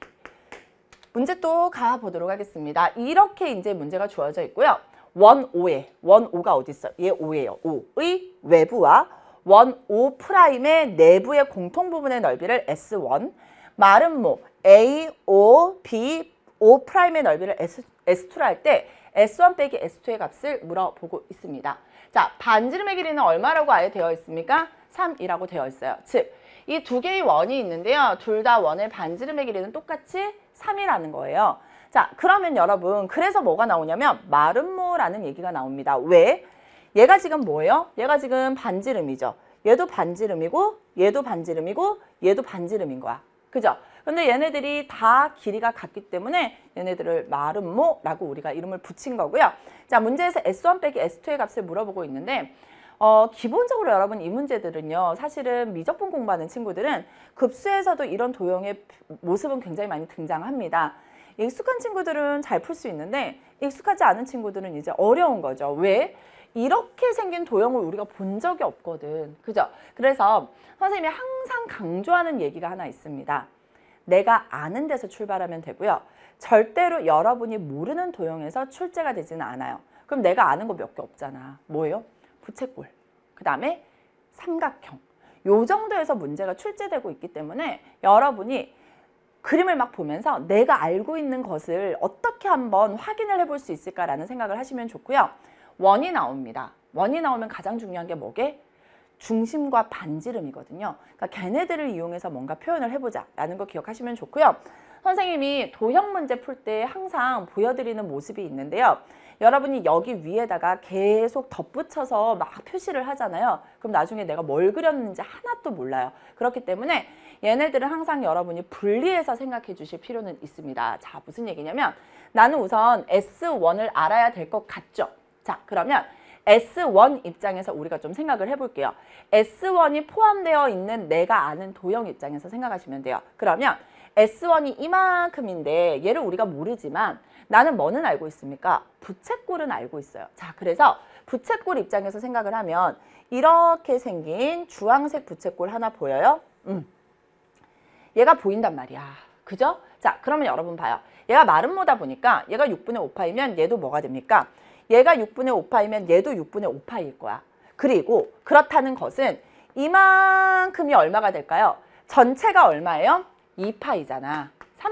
[SPEAKER 1] 문제 또 가보도록 하겠습니다. 이렇게 이제 문제가 주어져 있고요. 원 5가 어디 있어요? 얘 5예요. 5의 외부와 원 5'의 내부의 공통 부분의 넓이를 S1, 마름모 A, O, B, O'의 넓이를 S2로 할 때 S1 빼기 S2의 값을 물어보고 있습니다. 자, 반지름의 길이는 얼마라고 아예 되어 있습니까? 3이라고 되어 있어요. 즉, 이 두 개의 원이 있는데요. 둘 다 원의 반지름의 길이는 똑같이 3이라는 거예요. 자, 그러면 여러분, 그래서 뭐가 나오냐면 마름모라는 얘기가 나옵니다. 왜? 얘가 지금 뭐예요? 얘가 지금 반지름이죠. 얘도 반지름이고 얘도 반지름이고 얘도 반지름인 거야. 그죠? 근데 얘네들이 다 길이가 같기 때문에 얘네들을 마름모라고 우리가 이름을 붙인 거고요. 자, 문제에서 S1 빼기 S2의 값을 물어보고 있는데 기본적으로 여러분 이 문제들은요. 사실은 미적분 공부하는 친구들은 급수에서도 이런 도형의 모습은 굉장히 많이 등장합니다. 익숙한 친구들은 잘 풀 수 있는데 익숙하지 않은 친구들은 이제 어려운 거죠. 왜? 이렇게 생긴 도형을 우리가 본 적이 없거든. 그죠? 그래서 선생님이 항상 강조하는 얘기가 하나 있습니다. 내가 아는 데서 출발하면 되고요. 절대로 여러분이 모르는 도형에서 출제가 되지는 않아요. 그럼 내가 아는 거 몇 개 없잖아. 뭐예요? 부채꼴, 그 다음에 삼각형. 요 정도에서 문제가 출제되고 있기 때문에 여러분이 그림을 막 보면서 내가 알고 있는 것을 어떻게 한번 확인을 해볼 수 있을까라는 생각을 하시면 좋고요. 원이 나옵니다. 원이 나오면 가장 중요한 게 뭐게? 중심과 반지름이거든요. 그러니까 걔네들을 이용해서 뭔가 표현을 해보자 라는 거 기억하시면 좋고요. 선생님이 도형 문제 풀 때 항상 보여드리는 모습이 있는데요. 여러분이 여기 위에다가 계속 덧붙여서 막 표시를 하잖아요. 그럼 나중에 내가 뭘 그렸는지 하나도 몰라요. 그렇기 때문에 얘네들은 항상 여러분이 분리해서 생각해 주실 필요는 있습니다. 자, 무슨 얘기냐면 나는 우선 S1을 알아야 될 것 같죠? 자, 그러면 S1 입장에서 우리가 좀 생각을 해볼게요. S1이 포함되어 있는 내가 아는 도형 입장에서 생각하시면 돼요. 그러면 S1이 이만큼인데 얘를 우리가 모르지만 나는 뭐는 알고 있습니까? 부채꼴은 알고 있어요. 자, 그래서 부채꼴 입장에서 생각을 하면 이렇게 생긴 주황색 부채꼴 하나 보여요? 얘가 보인단 말이야. 그죠? 자, 그러면 여러분 봐요. 얘가 마름모다 보니까 얘가 6분의 5파이면 얘도 뭐가 됩니까? 얘가 6분의 5파이면 얘도 6분의 5파일 거야. 그리고 그렇다는 것은 이만큼이 얼마가 될까요? 전체가 얼마예요? 2파이잖아.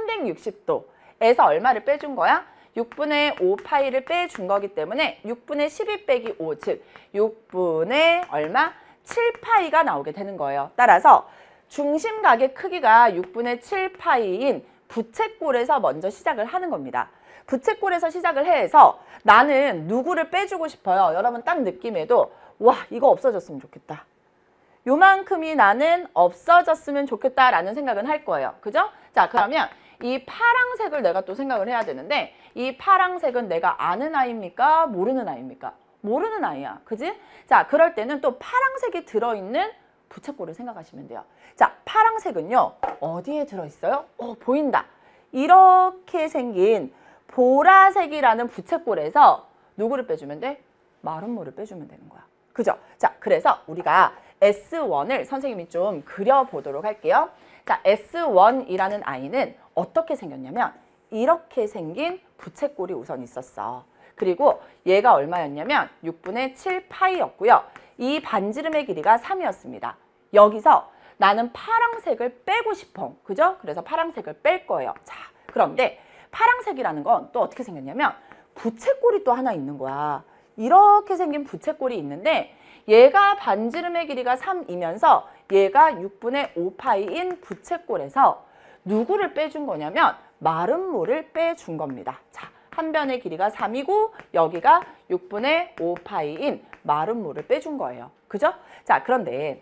[SPEAKER 1] 360도에서 얼마를 빼준 거야? 6분의 5파이를 빼준 거기 때문에 6분의 12 빼기 5, 즉 6분의 얼마? 7파이가 나오게 되는 거예요. 따라서 중심각의 크기가 6분의 7파이인 부채꼴에서 먼저 시작을 하는 겁니다. 부채꼴에서 시작을 해서 나는 누구를 빼주고 싶어요. 여러분 딱 느낌에도 와, 이거 없어졌으면 좋겠다. 요만큼이 나는 없어졌으면 좋겠다라는 생각은 할 거예요. 그죠? 자, 그러면 이 파랑색을 내가 또 생각을 해야 되는데 이 파랑색은 내가 아는 아이입니까? 모르는 아이입니까? 모르는 아이야. 그지? 자, 그럴 때는 또 파랑색이 들어있는 부채꼴을 생각하시면 돼요. 자, 파랑색은요. 어디에 들어있어요? 보인다. 이렇게 생긴 보라색이라는 부채꼴에서 누구를 빼주면 돼? 마름모를 빼주면 되는 거야. 그죠? 자, 그래서 우리가 S1을 선생님이 좀 그려보도록 할게요. 자, S1이라는 아이는 어떻게 생겼냐면 이렇게 생긴 부채꼴이 우선 있었어. 그리고 얘가 얼마였냐면 6분의 7파이였고요. 이 반지름의 길이가 3이었습니다. 여기서 나는 파랑색을 빼고 싶어. 그죠? 그래서 파랑색을 뺄 거예요. 자, 그런데 파랑색이라는 건 또 어떻게 생겼냐면 부채꼴이 또 하나 있는 거야. 이렇게 생긴 부채꼴이 있는데 얘가 반지름의 길이가 3이면서 얘가 6분의 5파이인 부채꼴에서 누구를 빼준 거냐면 마름모를 빼준 겁니다. 자, 한 변의 길이가 3이고 여기가 6분의 5파이인 마름모를 빼준 거예요. 그죠? 자, 그런데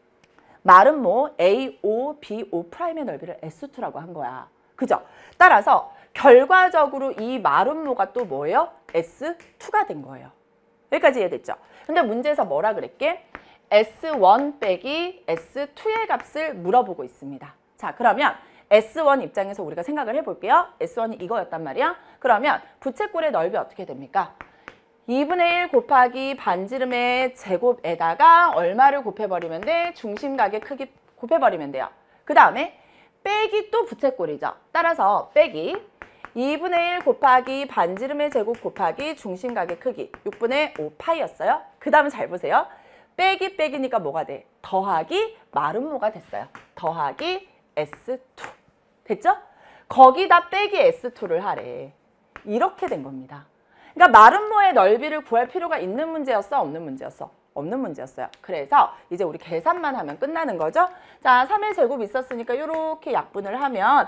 [SPEAKER 1] 마름모 AO, BO'의 넓이를 S2라고 한 거야. 그죠? 따라서 결과적으로 이 마름모가 또 뭐예요? S2가 된 거예요. 여기까지 이해됐죠? 근데 문제에서 뭐라 그랬게? S1 빼기 S2의 값을 물어보고 있습니다. 자, 그러면 S1 입장에서 우리가 생각을 해볼게요. S1이 이거였단 말이야. 그러면 부채꼴의 넓이 어떻게 됩니까? 2분의 1 곱하기 반지름의 제곱에다가 얼마를 곱해버리면 돼? 중심각의 크기 곱해버리면 돼요. 그 다음에 빼기 또 부채꼴이죠. 따라서 빼기 2분의 1 곱하기 반지름의 제곱 곱하기 중심각의 크기 6분의 5파이였어요. 그 다음에 잘 보세요. 빼기 빼기니까 뭐가 돼? 더하기 마름모가 됐어요. 더하기 S2. 됐죠? 거기다 빼기 S2를 하래. 이렇게 된 겁니다. 그러니까 마름모의 넓이를 구할 필요가 있는 문제였어? 없는 문제였어? 없는 문제였어요. 그래서 이제 우리 계산만 하면 끝나는 거죠. 자, 3의 제곱 있었으니까 이렇게 약분을 하면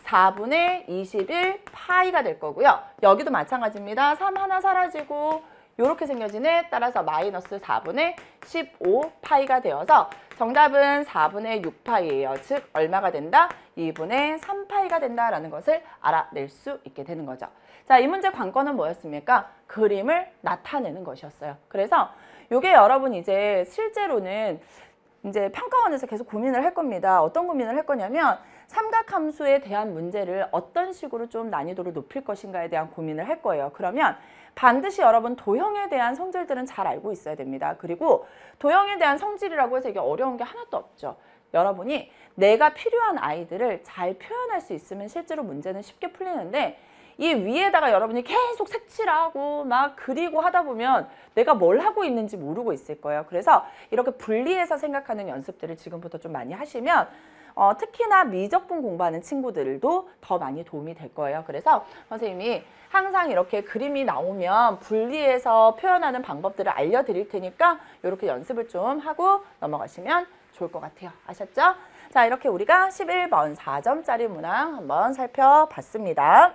[SPEAKER 1] 4분의 21 파이가 될 거고요. 여기도 마찬가지입니다. 3 하나 사라지고 이렇게 생겨지네. 따라서 마이너스 4분의 15 파이가 되어서 정답은 4분의 6파이예요. 즉 얼마가 된다? 2분의 3파이가 된다라는 것을 알아낼 수 있게 되는 거죠. 자, 이 문제 관건은 뭐였습니까? 그림을 나타내는 것이었어요. 그래서 이게 여러분 이제 실제로는 이제 평가원에서 계속 고민을 할 겁니다. 어떤 고민을 할 거냐면 삼각함수에 대한 문제를 어떤 식으로 좀 난이도를 높일 것인가에 대한 고민을 할 거예요. 그러면 반드시 여러분 도형에 대한 성질들은 잘 알고 있어야 됩니다. 그리고 도형에 대한 성질이라고 해서 이게 어려운 게 하나도 없죠. 여러분이 내가 필요한 아이들을 잘 표현할 수 있으면 실제로 문제는 쉽게 풀리는데 이 위에다가 여러분이 계속 색칠하고 막 그리고 하다 보면 내가 뭘 하고 있는지 모르고 있을 거예요. 그래서 이렇게 분리해서 생각하는 연습들을 지금부터 좀 많이 하시면 특히나 미적분 공부하는 친구들도 더 많이 도움이 될 거예요. 그래서 선생님이 항상 이렇게 그림이 나오면 분리해서 표현하는 방법들을 알려드릴 테니까 이렇게 연습을 좀 하고 넘어가시면 좋을 것 같아요. 아셨죠? 자, 이렇게 우리가 11번 4점짜리 문항 한번 살펴봤습니다.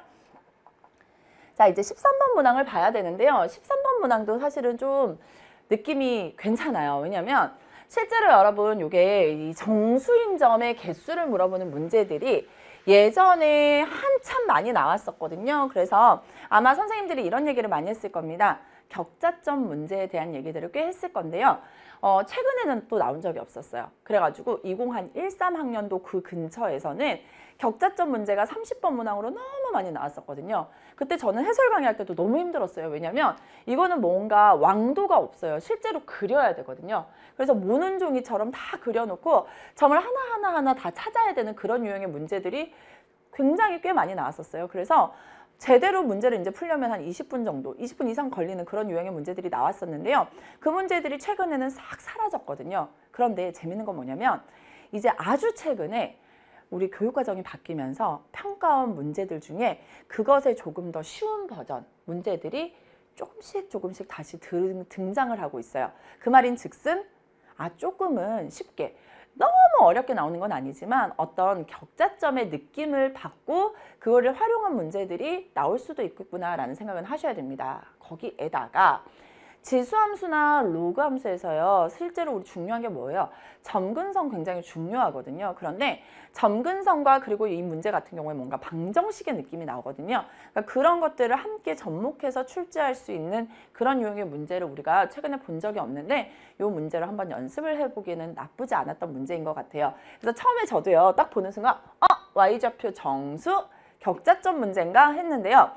[SPEAKER 1] 자, 이제 13번 문항을 봐야 되는데요. 13번 문항도 사실은 좀 느낌이 괜찮아요. 왜냐면 실제로 여러분 이게 이 정수인점의 개수를 물어보는 문제들이 예전에 한참 많이 나왔었거든요. 그래서 아마 선생님들이 이런 얘기를 많이 했을 겁니다. 격자점 문제에 대한 얘기들을 꽤 했을 건데요. 최근에는 또 나온 적이 없었어요. 그래가지고 2013학년도 그 근처에서는 격자점 문제가 30번 문항으로 너무 많이 나왔었거든요. 그때 저는 해설 강의할 때도 너무 힘들었어요. 왜냐면 이거는 뭔가 왕도가 없어요. 실제로 그려야 되거든요. 그래서 모는 종이처럼 다 그려놓고 점을 하나하나 다 찾아야 되는 그런 유형의 문제들이 굉장히 꽤 많이 나왔었어요. 그래서 제대로 문제를 이제 풀려면 한 20분 정도, 20분 이상 걸리는 그런 유형의 문제들이 나왔었는데요. 그 문제들이 최근에는 싹 사라졌거든요. 그런데 재밌는 건 뭐냐면 이제 아주 최근에 우리 교육과정이 바뀌면서 평가원 문제들 중에 그것에 조금 더 쉬운 버전 문제들이 조금씩 다시 등장을 하고 있어요. 그 말인 즉슨 조금은 쉽게 너무 어렵게 나오는 건 아니지만 어떤 격자점의 느낌을 받고 그거를 활용한 문제들이 나올 수도 있겠구나라는 생각은 하셔야 됩니다. 거기에다가 지수함수나 로그함수에서요. 실제로 우리 중요한 게 뭐예요? 점근성 굉장히 중요하거든요. 그런데 점근성과 그리고 이 문제 같은 경우에 뭔가 방정식의 느낌이 나오거든요. 그러니까 그런 것들을 함께 접목해서 출제할 수 있는 그런 유형의 문제를 우리가 최근에 본 적이 없는데 이 문제를 한번 연습을 해보기에는 나쁘지 않았던 문제인 것 같아요. 그래서 처음에 저도요. 딱 보는 순간 Y좌표 정수 격자점 문제인가 했는데요.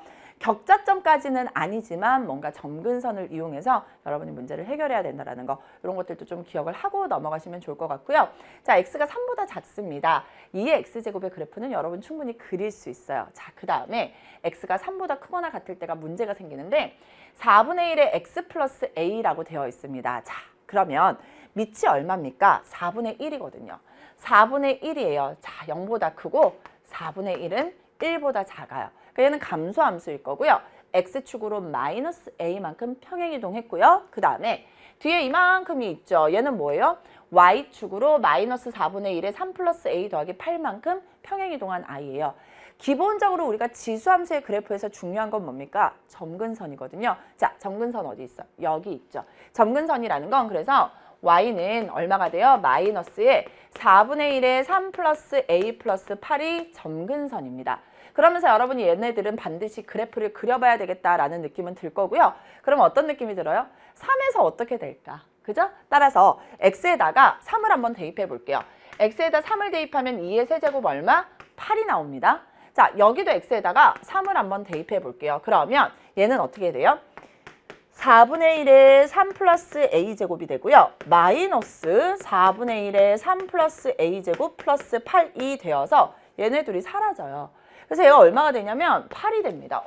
[SPEAKER 1] 격자점까지는 아니지만 뭔가 점근선을 이용해서 여러분이 문제를 해결해야 된다는 거 이런 것들도 좀 기억을 하고 넘어가시면 좋을 것 같고요. 자, x가 3보다 작습니다. 2의 x제곱의 그래프는 여러분 충분히 그릴 수 있어요. 자, 그 다음에 x가 3보다 크거나 같을 때가 문제가 생기는데 4분의 1의 x 플러스 a라고 되어 있습니다. 자, 그러면 밑이 얼마입니까? 4분의 1이거든요. 4분의 1이에요. 자, 0보다 크고 4분의 1은 1보다 작아요. 그러니까 얘는 감소함수일 거고요. x축으로 마이너스 a만큼 평행이동했고요. 그 다음에 뒤에 이만큼이 있죠. 얘는 뭐예요? y축으로 마이너스 4분의 1에 3 플러스 a 더하기 8만큼 평행이동한 i예요. 기본적으로 우리가 지수함수의 그래프에서 중요한 건 뭡니까? 점근선이거든요. 자, 점근선 어디 있어? 여기 있죠. 점근선이라는 건 그래서 y는 얼마가 돼요? 마이너스에 4분의 1에 3 플러스 a 플러스 8이 점근선입니다. 그러면서 여러분이 얘네들은 반드시 그래프를 그려봐야 되겠다라는 느낌은 들 거고요. 그럼 어떤 느낌이 들어요? 3에서 어떻게 될까? 그죠? 따라서 x에다가 3을 한번 대입해 볼게요. x에다 3을 대입하면 2의 세제곱 얼마? 8이 나옵니다. 자, 여기도 x에다가 3을 한번 대입해 볼게요. 그러면 얘는 어떻게 돼요? 4분의 1에 3 플러스 a제곱이 되고요. 마이너스 4분의 1에 3 플러스 a제곱 플러스 8이 되어서 얘네 둘이 사라져요. 그래서 얘가 얼마가 되냐면 8이 됩니다.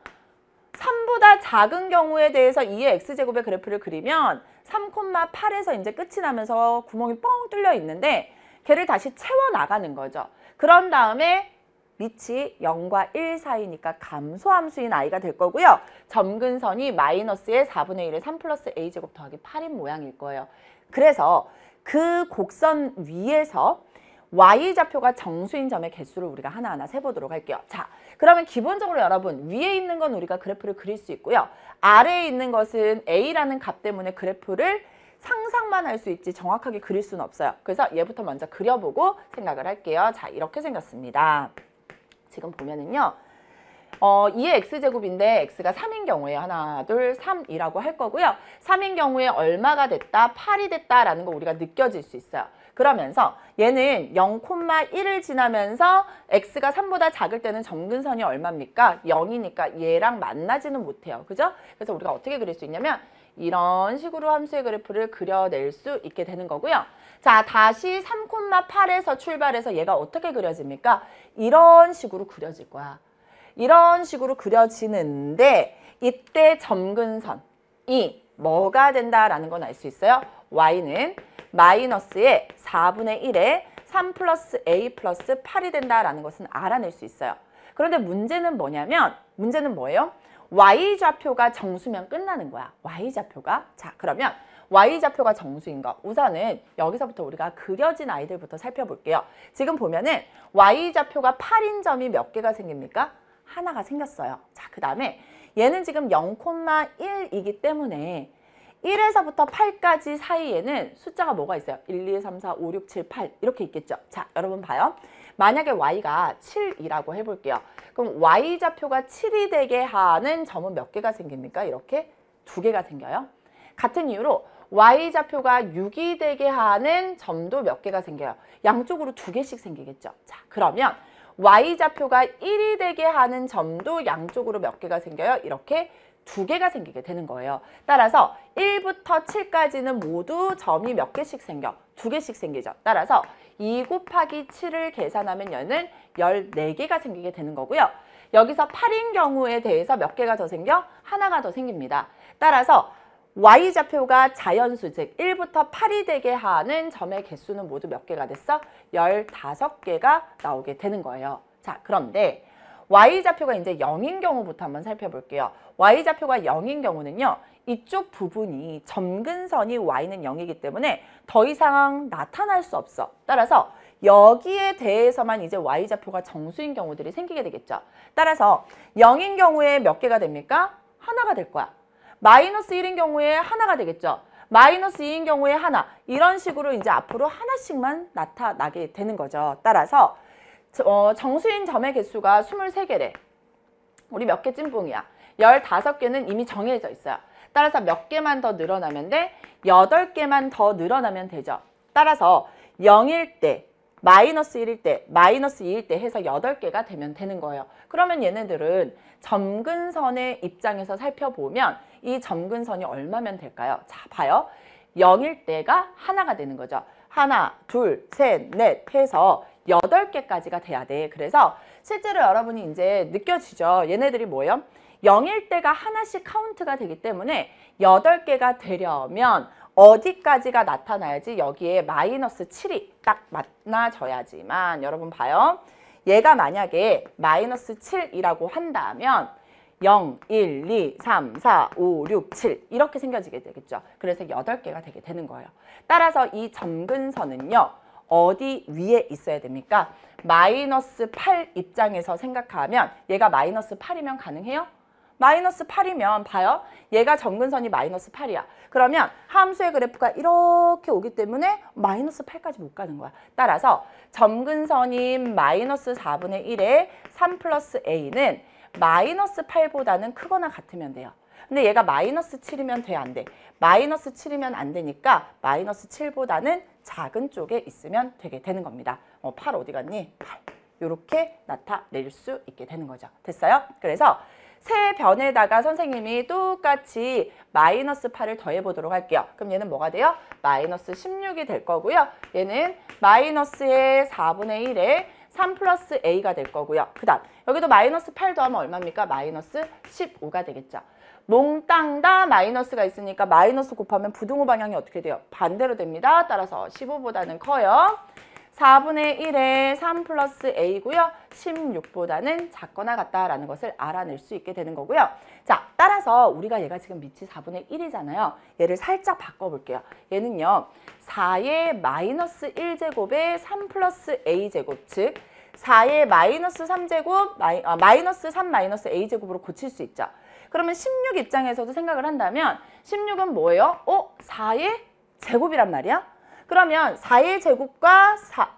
[SPEAKER 1] 3보다 작은 경우에 대해서 2의 x제곱의 그래프를 그리면 3,8에서 이제 끝이 나면서 구멍이 뻥 뚫려 있는데 걔를 다시 채워나가는 거죠. 그런 다음에 밑이 0과 1 사이니까 감소함수인 i가 될 거고요. 점근선이 마이너스의 4분의 1에 3 플러스 a제곱 더하기 8인 모양일 거예요. 그래서 그 곡선 위에서 y좌표가 정수인 점의 개수를 우리가 하나하나 세보도록 할게요. 자, 그러면 기본적으로 여러분 위에 있는 건 우리가 그래프를 그릴 수 있고요. 아래에 있는 것은 a라는 값 때문에 그래프를 상상만 할 수 있지 정확하게 그릴 수는 없어요. 그래서 얘부터 먼저 그려보고 생각을 할게요. 자, 이렇게 생겼습니다. 지금 보면은요. 2의 x제곱인데 x가 3인 경우에 하나, 둘, 3이라고 할 거고요. 3인 경우에 얼마가 됐다? 8이 됐다라는 거 우리가 느껴질 수 있어요. 그러면서 얘는 0,1을 지나면서 x가 3보다 작을 때는 점근선이 얼마입니까? 0이니까 얘랑 만나지는 못해요. 그죠? 그래서 우리가 어떻게 그릴 수 있냐면 이런 식으로 함수의 그래프를 그려낼 수 있게 되는 거고요. 자, 다시 3,8에서 출발해서 얘가 어떻게 그려집니까? 이런 식으로 그려질 거야. 이런 식으로 그려지는데 이때 점근선이 뭐가 된다라는 건 알 수 있어요? y는 마이너스의 4분의 1에 3 플러스 A 플러스 8이 된다라는 것은 알아낼 수 있어요. 그런데 문제는 뭐냐면 문제는 뭐예요? Y좌표가 정수면 끝나는 거야. Y좌표가. 자, 그러면 Y좌표가 정수인 거. 우선은 여기서부터 우리가 그려진 아이들부터 살펴볼게요. 지금 보면은 Y좌표가 8인 점이 몇 개가 생깁니까? 하나가 생겼어요. 자, 그 다음에 얘는 지금 0,1이기 때문에 1에서부터 8까지 사이에는 숫자가 뭐가 있어요? 1, 2, 3, 4, 5, 6, 7, 8 이렇게 있겠죠. 자, 여러분 봐요. 만약에 y가 7이라고 해볼게요. 그럼 y좌표가 7이 되게 하는 점은 몇 개가 생깁니까? 이렇게 2개가 생겨요. 같은 이유로 y좌표가 6이 되게 하는 점도 몇 개가 생겨요. 양쪽으로 2개씩 생기겠죠. 자, 그러면 y좌표가 1이 되게 하는 점도 양쪽으로 몇 개가 생겨요? 이렇게 2개가 생기게 되는 거예요. 따라서 1부터 7까지는 모두 점이 몇 개씩 생겨? 2개씩 생기죠. 따라서 2 곱하기 7을 계산하면 얘는 14개가 생기게 되는 거고요. 여기서 8인 경우에 대해서 몇 개가 더 생겨? 하나가 더 생깁니다. 따라서 y좌표가 자연수, 즉 1부터 8이 되게 하는 점의 개수는 모두 몇 개가 됐어? 15개가 나오게 되는 거예요. 자, 그런데 y좌표가 이제 0인 경우부터 한번 살펴볼게요. y좌표가 0인 경우는요. 이쪽 부분이 점근선이 y는 0이기 때문에 더 이상 나타날 수 없어. 따라서 여기에 대해서만 이제 y좌표가 정수인 경우들이 생기게 되겠죠. 따라서 0인 경우에 몇 개가 됩니까? 하나가 될 거야. 마이너스 1인 경우에 하나가 되겠죠. 마이너스 2인 경우에 하나. 이런 식으로 이제 앞으로 하나씩만 나타나게 되는 거죠. 따라서 정수인 점의 개수가 23개래. 우리 몇 개 찐뽕이야? 15개는 이미 정해져 있어요. 따라서 몇 개만 더 늘어나면 돼? 8개만 더 늘어나면 되죠. 따라서 0일 때, 마이너스 1일 때, 마이너스 2일 때 해서 8개가 되면 되는 거예요. 그러면 얘네들은 점근선의 입장에서 살펴보면 이 점근선이 얼마면 될까요? 자, 봐요. 0일 때가 하나가 되는 거죠. 하나, 둘, 셋, 넷 해서 8개까지가 돼야 돼. 그래서 실제로 여러분이 이제 느껴지죠. 얘네들이 뭐예요? 0일 때가 하나씩 카운트가 되기 때문에 8개가 되려면 어디까지가 나타나야지 여기에 마이너스 7이 딱 만나져야지만 여러분 봐요. 얘가 만약에 마이너스 7이라고 한다면 0, 1, 2, 3, 4, 5, 6, 7 이렇게 생겨지게 되겠죠. 그래서 8개가 되게 되는 거예요. 따라서 이 점근선은요. 어디 위에 있어야 됩니까? 마이너스 8 입장에서 생각하면 얘가 마이너스 8이면 가능해요? 마이너스 8이면 봐요. 얘가 점근선이 마이너스 8이야. 그러면 함수의 그래프가 이렇게 오기 때문에 마이너스 8까지 못 가는 거야. 따라서 점근선인 마이너스 4분의 1의 3 플러스 a는 마이너스 8보다는 크거나 같으면 돼요. 근데 얘가 마이너스 7이면 돼, 안 돼? 마이너스 7이면 안 되니까 마이너스 7보다는 작은 쪽에 있으면 되게 되는 겁니다. 8 어디 갔니? 8. 이렇게 나타낼 수 있게 되는 거죠. 됐어요? 그래서 세 변에다가 선생님이 똑같이 마이너스 8을 더해보도록 할게요. 그럼 얘는 뭐가 돼요? 마이너스 16이 될 거고요. 얘는 마이너스의 4분의 1에 3 플러스 a가 될 거고요. 그 다음 여기도 마이너스 8 더하면 얼마입니까? 마이너스 15가 되겠죠. 몽땅 다 마이너스가 있으니까 마이너스 곱하면 부등호 방향이 어떻게 돼요? 반대로 됩니다. 따라서 15보다는 커요. 4분의 1에 3 플러스 a고요. 16보다는 작거나 같다라는 것을 알아낼 수 있게 되는 거고요. 자, 따라서 우리가 얘가 지금 밑이 4분의 1이잖아요. 얘를 살짝 바꿔볼게요. 얘는요. 4의 마이너스 1제곱에 3 플러스 a제곱, 즉 4의 마이너스 3제곱, 마이너스 3 마이너스 a제곱으로 고칠 수 있죠. 그러면 16 입장에서도 생각을 한다면 16은 뭐예요? 4의 제곱이란 말이야? 그러면 4의 제곱과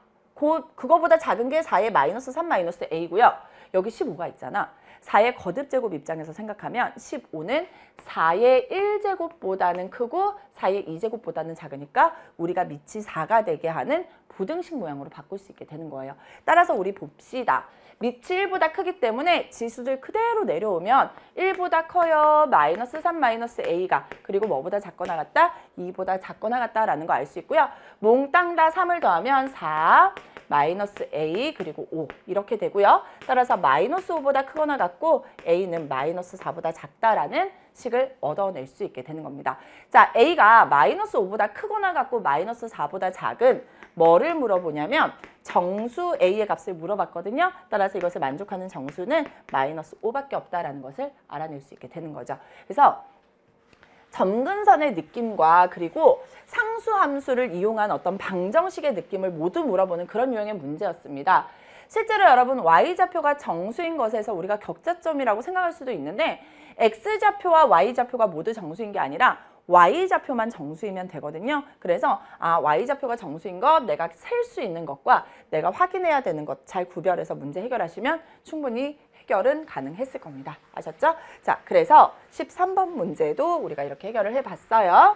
[SPEAKER 1] 그거보다 작은 게 4의 마이너스 3 마이너스 a고요. 여기 15가 있잖아. 4의 거듭제곱 입장에서 생각하면 15는 4의 1제곱보다는 크고 4의 2제곱보다는 작으니까 우리가 밑이 4가 되게 하는 부등식 모양으로 바꿀 수 있게 되는 거예요. 따라서 우리 봅시다. 밑이 1보다 크기 때문에 지수들 그대로 내려오면 1보다 커요. 마이너스 3 마이너스 a가. 그리고 뭐보다 작거나 같다? 2보다 작거나 같다라는 거 알 수 있고요. 몽땅 다 3을 더하면 4 마이너스 a 그리고 5 이렇게 되고요. 따라서 마이너스 5보다 크거나 같고 a는 마이너스 4보다 작다라는 식을 얻어낼 수 있게 되는 겁니다. 자, a가 마이너스 5보다 크거나 같고 마이너스 4보다 작은 뭐를 물어보냐면 정수 A의 값을 물어봤거든요. 따라서 이것을 만족하는 정수는 마이너스 5밖에 없다라는 것을 알아낼 수 있게 되는 거죠. 그래서 점근선의 느낌과 그리고 상수함수를 이용한 어떤 방정식의 느낌을 모두 물어보는 그런 유형의 문제였습니다. 실제로 여러분 Y좌표가 정수인 것에서 우리가 격자점이라고 생각할 수도 있는데 X좌표와 Y좌표가 모두 정수인 게 아니라 Y좌표만 정수이면 되거든요. 그래서 Y좌표가 정수인 것, 내가 셀 수 있는 것과 내가 확인해야 되는 것 잘 구별해서 문제 해결하시면 충분히 해결은 가능했을 겁니다. 아셨죠? 자, 그래서 13번 문제도 우리가 이렇게 해결을 해봤어요.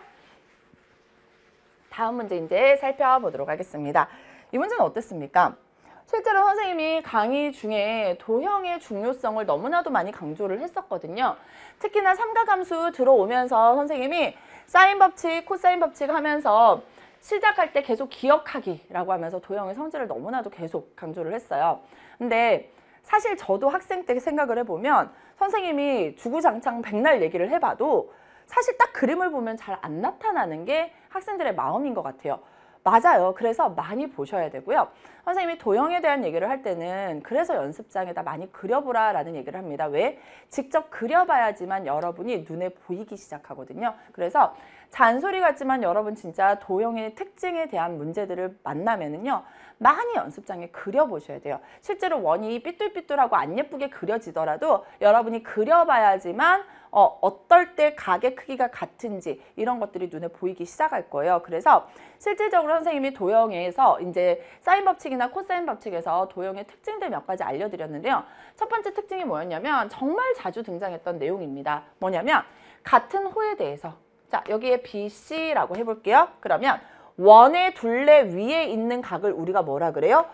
[SPEAKER 1] 다음 문제 이제 살펴보도록 하겠습니다. 이 문제는 어땠습니까? 실제로 선생님이 강의 중에 도형의 중요성을 너무나도 많이 강조를 했었거든요. 특히나 삼각함수 들어오면서 선생님이 사인 법칙, 코사인 법칙 하면서 시작할 때 계속 기억하기라고 하면서 도형의 성질을 너무나도 계속 강조를 했어요. 근데 사실 저도 학생 때 생각을 해보면 선생님이 주구장창 백날 얘기를 해봐도 사실 딱 그림을 보면 잘 안 나타나는 게 학생들의 마음인 것 같아요. 맞아요. 그래서 많이 보셔야 되고요. 선생님이 도형에 대한 얘기를 할 때는 그래서 연습장에다 많이 그려보라 라는 얘기를 합니다. 왜? 직접 그려봐야지만 여러분이 눈에 보이기 시작하거든요. 그래서 잔소리 같지만 여러분 진짜 도형의 특징에 대한 문제들을 만나면은요. 많이 연습장에 그려보셔야 돼요. 실제로 원이 삐뚤삐뚤하고 안 예쁘게 그려지더라도 여러분이 그려봐야지만 어떨 때 각의 크기가 같은지 이런 것들이 눈에 보이기 시작할 거예요. 그래서 실질적으로 선생님이 도형에서 이제 사인 법칙이나 코사인 법칙에서 도형의 특징들 몇 가지 알려드렸는데요. 첫 번째 특징이 뭐였냐면 정말 자주 등장했던 내용입니다. 뭐냐면 같은 호에 대해서 자 여기에 BC라고 해볼게요. 그러면 원의 둘레 위에 있는 각을 우리가 뭐라 그래요?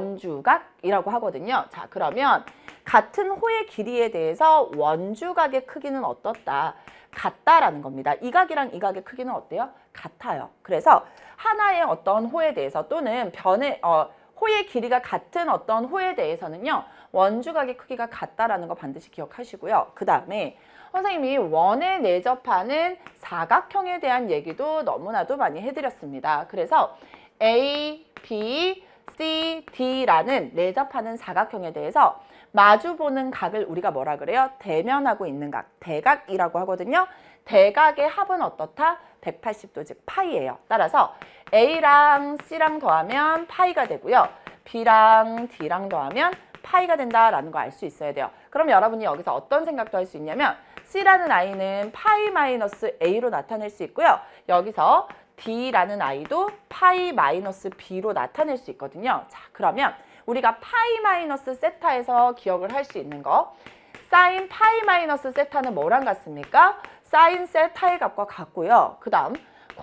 [SPEAKER 1] 원주각이라고 하거든요. 자 그러면 같은 호의 길이에 대해서 원주각의 크기는 어떻다? 같다라는 겁니다. 이 각이랑 이 각의 크기는 어때요? 같아요. 그래서 하나의 어떤 호에 대해서 또는 호의 길이가 같은 어떤 호에 대해서는요. 원주각의 크기가 같다라는 거 반드시 기억하시고요. 그 다음에 선생님이 원에 내접하는 사각형에 대한 얘기도 너무나도 많이 해드렸습니다. 그래서 A, B, C, D라는 내접하는 사각형에 대해서 마주보는 각을 우리가 뭐라 그래요? 대면하고 있는 각, 대각이라고 하거든요. 대각의 합은 어떻다? 180도 즉 파이예요. 따라서 A랑 C랑 더하면 파이가 되고요. B랑 D랑 더하면 파이가 된다라는 거 알 수 있어야 돼요. 그럼 여러분이 여기서 어떤 생각도 할 수 있냐면 C라는 아이는 파이 마이너스 A로 나타낼 수 있고요. 여기서 D라는 아이도 파이 마이너스 B로 나타낼 수 있거든요. 자, 그러면 우리가 파이 마이너스 세타에서 기억을 할 수 있는 거 사인 파이 마이너스 세타는 뭐랑 같습니까? 사인 세타의 값과 같고요. 그 다음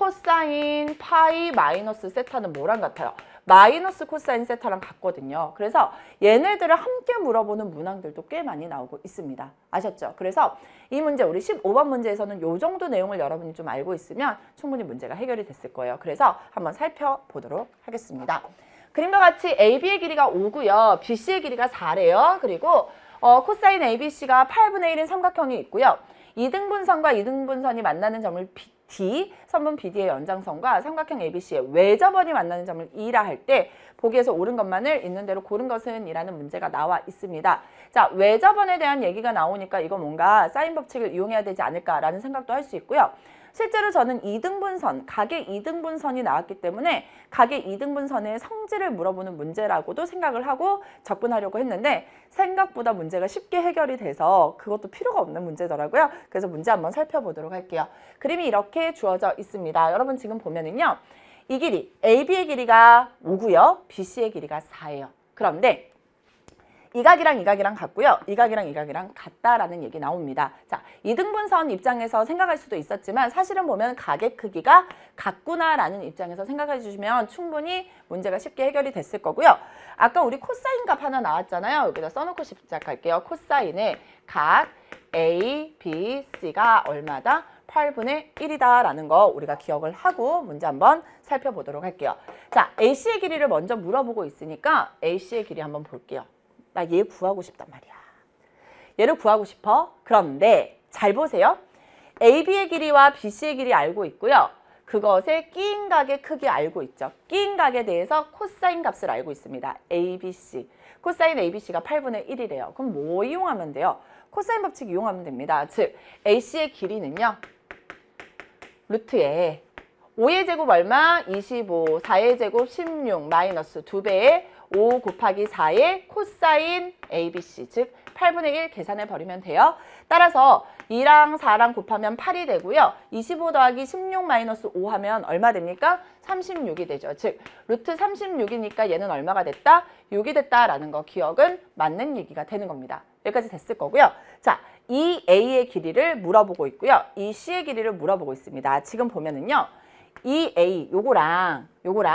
[SPEAKER 1] 코사인 파이 마이너스 세타는 뭐랑 같아요? 마이너스 코사인 세타랑 같거든요. 그래서 얘네들을 함께 물어보는 문항들도 꽤 많이 나오고 있습니다. 아셨죠? 그래서 이 문제 우리 15번 문제에서는 이 정도 내용을 여러분이 좀 알고 있으면 충분히 문제가 해결이 됐을 거예요. 그래서 한번 살펴보도록 하겠습니다. 그림과 같이 AB의 길이가 5고요. BC의 길이가 4래요. 그리고 코사인 ABC가 8분의 1인 삼각형이 있고요. 이등분선과 이등분선이 만나는 점을 D, 선분 BD의 연장선과 삼각형 ABC의 외접원이 만나는 점을 E라 할 때 보기에서 옳은 것만을 있는 대로 고른 것은 이라는 문제가 나와 있습니다. 자, 외접원에 대한 얘기가 나오니까 이거 뭔가 사인 법칙을 이용해야 되지 않을까라는 생각도 할 수 있고요. 실제로 저는 이등분선, 각의 이등분선이 나왔기 때문에 각의 이등분선의 성질을 물어보는 문제라고도 생각을 하고 접근하려고 했는데 생각보다 문제가 쉽게 해결이 돼서 그것도 필요가 없는 문제더라고요. 그래서 문제 한번 살펴보도록 할게요. 그림이 이렇게 주어져 있습니다. 여러분 지금 보면은요. 이 길이 AB의 길이가 5고요. BC의 길이가 4예요. 그런데 이 각이랑 이 각이랑 같고요. 이 각이랑 이 각이랑 같다라는 얘기 나옵니다. 자, 이등분선 입장에서 생각할 수도 있었지만 사실은 보면 각의 크기가 같구나라는 입장에서 생각해 주시면 충분히 문제가 쉽게 해결이 됐을 거고요. 아까 우리 코사인 값 하나 나왔잖아요. 여기다 써놓고 시작할게요. 코사인의 각 A, B, C가 얼마다? 8분의 1이다라는 거 우리가 기억을 하고 문제 한번 살펴보도록 할게요. 자, AC의 길이를 먼저 물어보고 있으니까 AC의 길이 한번 볼게요. 나 얘 구하고 싶단 말이야. 얘를 구하고 싶어. 그런데 잘 보세요. AB의 길이와 BC의 길이 알고 있고요. 그것의 끼인 각의 크기 알고 있죠. 끼인 각에 대해서 코사인 값을 알고 있습니다. ABC. 코사인 ABC가 8분의 1이래요. 그럼 뭐 이용하면 돼요? 코사인 법칙 이용하면 됩니다. 즉 AC의 길이는요. 루트에 5의 제곱 얼마? 25, 4의 제곱 16, 마이너스 2배의 5 곱하기 4의 코사인 ABC, 즉 8분의 1 계산해 버리면 돼요. 따라서 2랑 4랑 곱하면 8이 되고요. 25 더하기 16 마이너스 5 하면 얼마 됩니까? 36이 되죠. 즉 루트 36이니까 얘는 얼마가 됐다? 6이 됐다라는 거 기억은 맞는 얘기가 되는 겁니다. 여기까지 됐을 거고요. 자, 이 A의 길이를 물어보고 있고요. 이 C의 길이를 물어보고 있습니다. 지금 보면은요. 이 A, 요거랑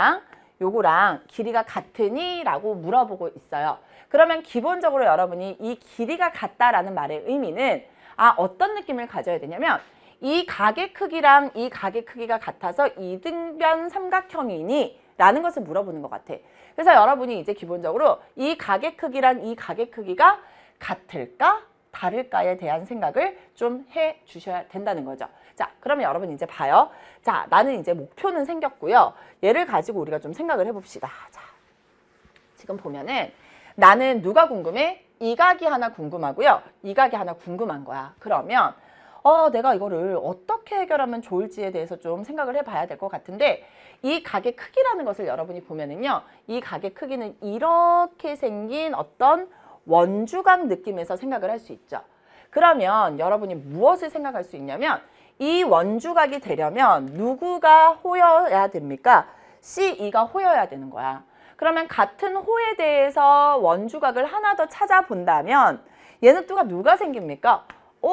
[SPEAKER 1] 길이가 같으니? 라고 물어보고 있어요. 그러면 기본적으로 여러분이 이 길이가 같다라는 말의 의미는 어떤 느낌을 가져야 되냐면 이 각의 크기랑 이 각의 크기가 같아서 이등변 삼각형이니? 라는 것을 물어보는 것 같아. 그래서 여러분이 이제 기본적으로 이 각의 크기랑 이 각의 크기가 같을까? 다를까에 대한 생각을 좀 해 주셔야 된다는 거죠. 자, 그러면 여러분 이제 봐요. 자, 나는 이제 목표는 생겼고요. 얘를 가지고 우리가 좀 생각을 해봅시다. 자, 지금 보면은 나는 누가 궁금해? 이 각이 하나 궁금하고요. 이 각이 하나 궁금한 거야. 그러면 내가 이거를 어떻게 해결하면 좋을지에 대해서 좀 생각을 해봐야 될 것 같은데 이 각의 크기라는 것을 여러분이 보면은요. 이 각의 크기는 이렇게 생긴 어떤 원주각 느낌에서 생각을 할 수 있죠. 그러면 여러분이 무엇을 생각할 수 있냐면 이 원주각이 되려면 누구가 호여야 됩니까? CE가 호여야 되는 거야. 그러면 같은 호에 대해서 원주각을 하나 더 찾아본다면 얘는 또가 누가 생깁니까?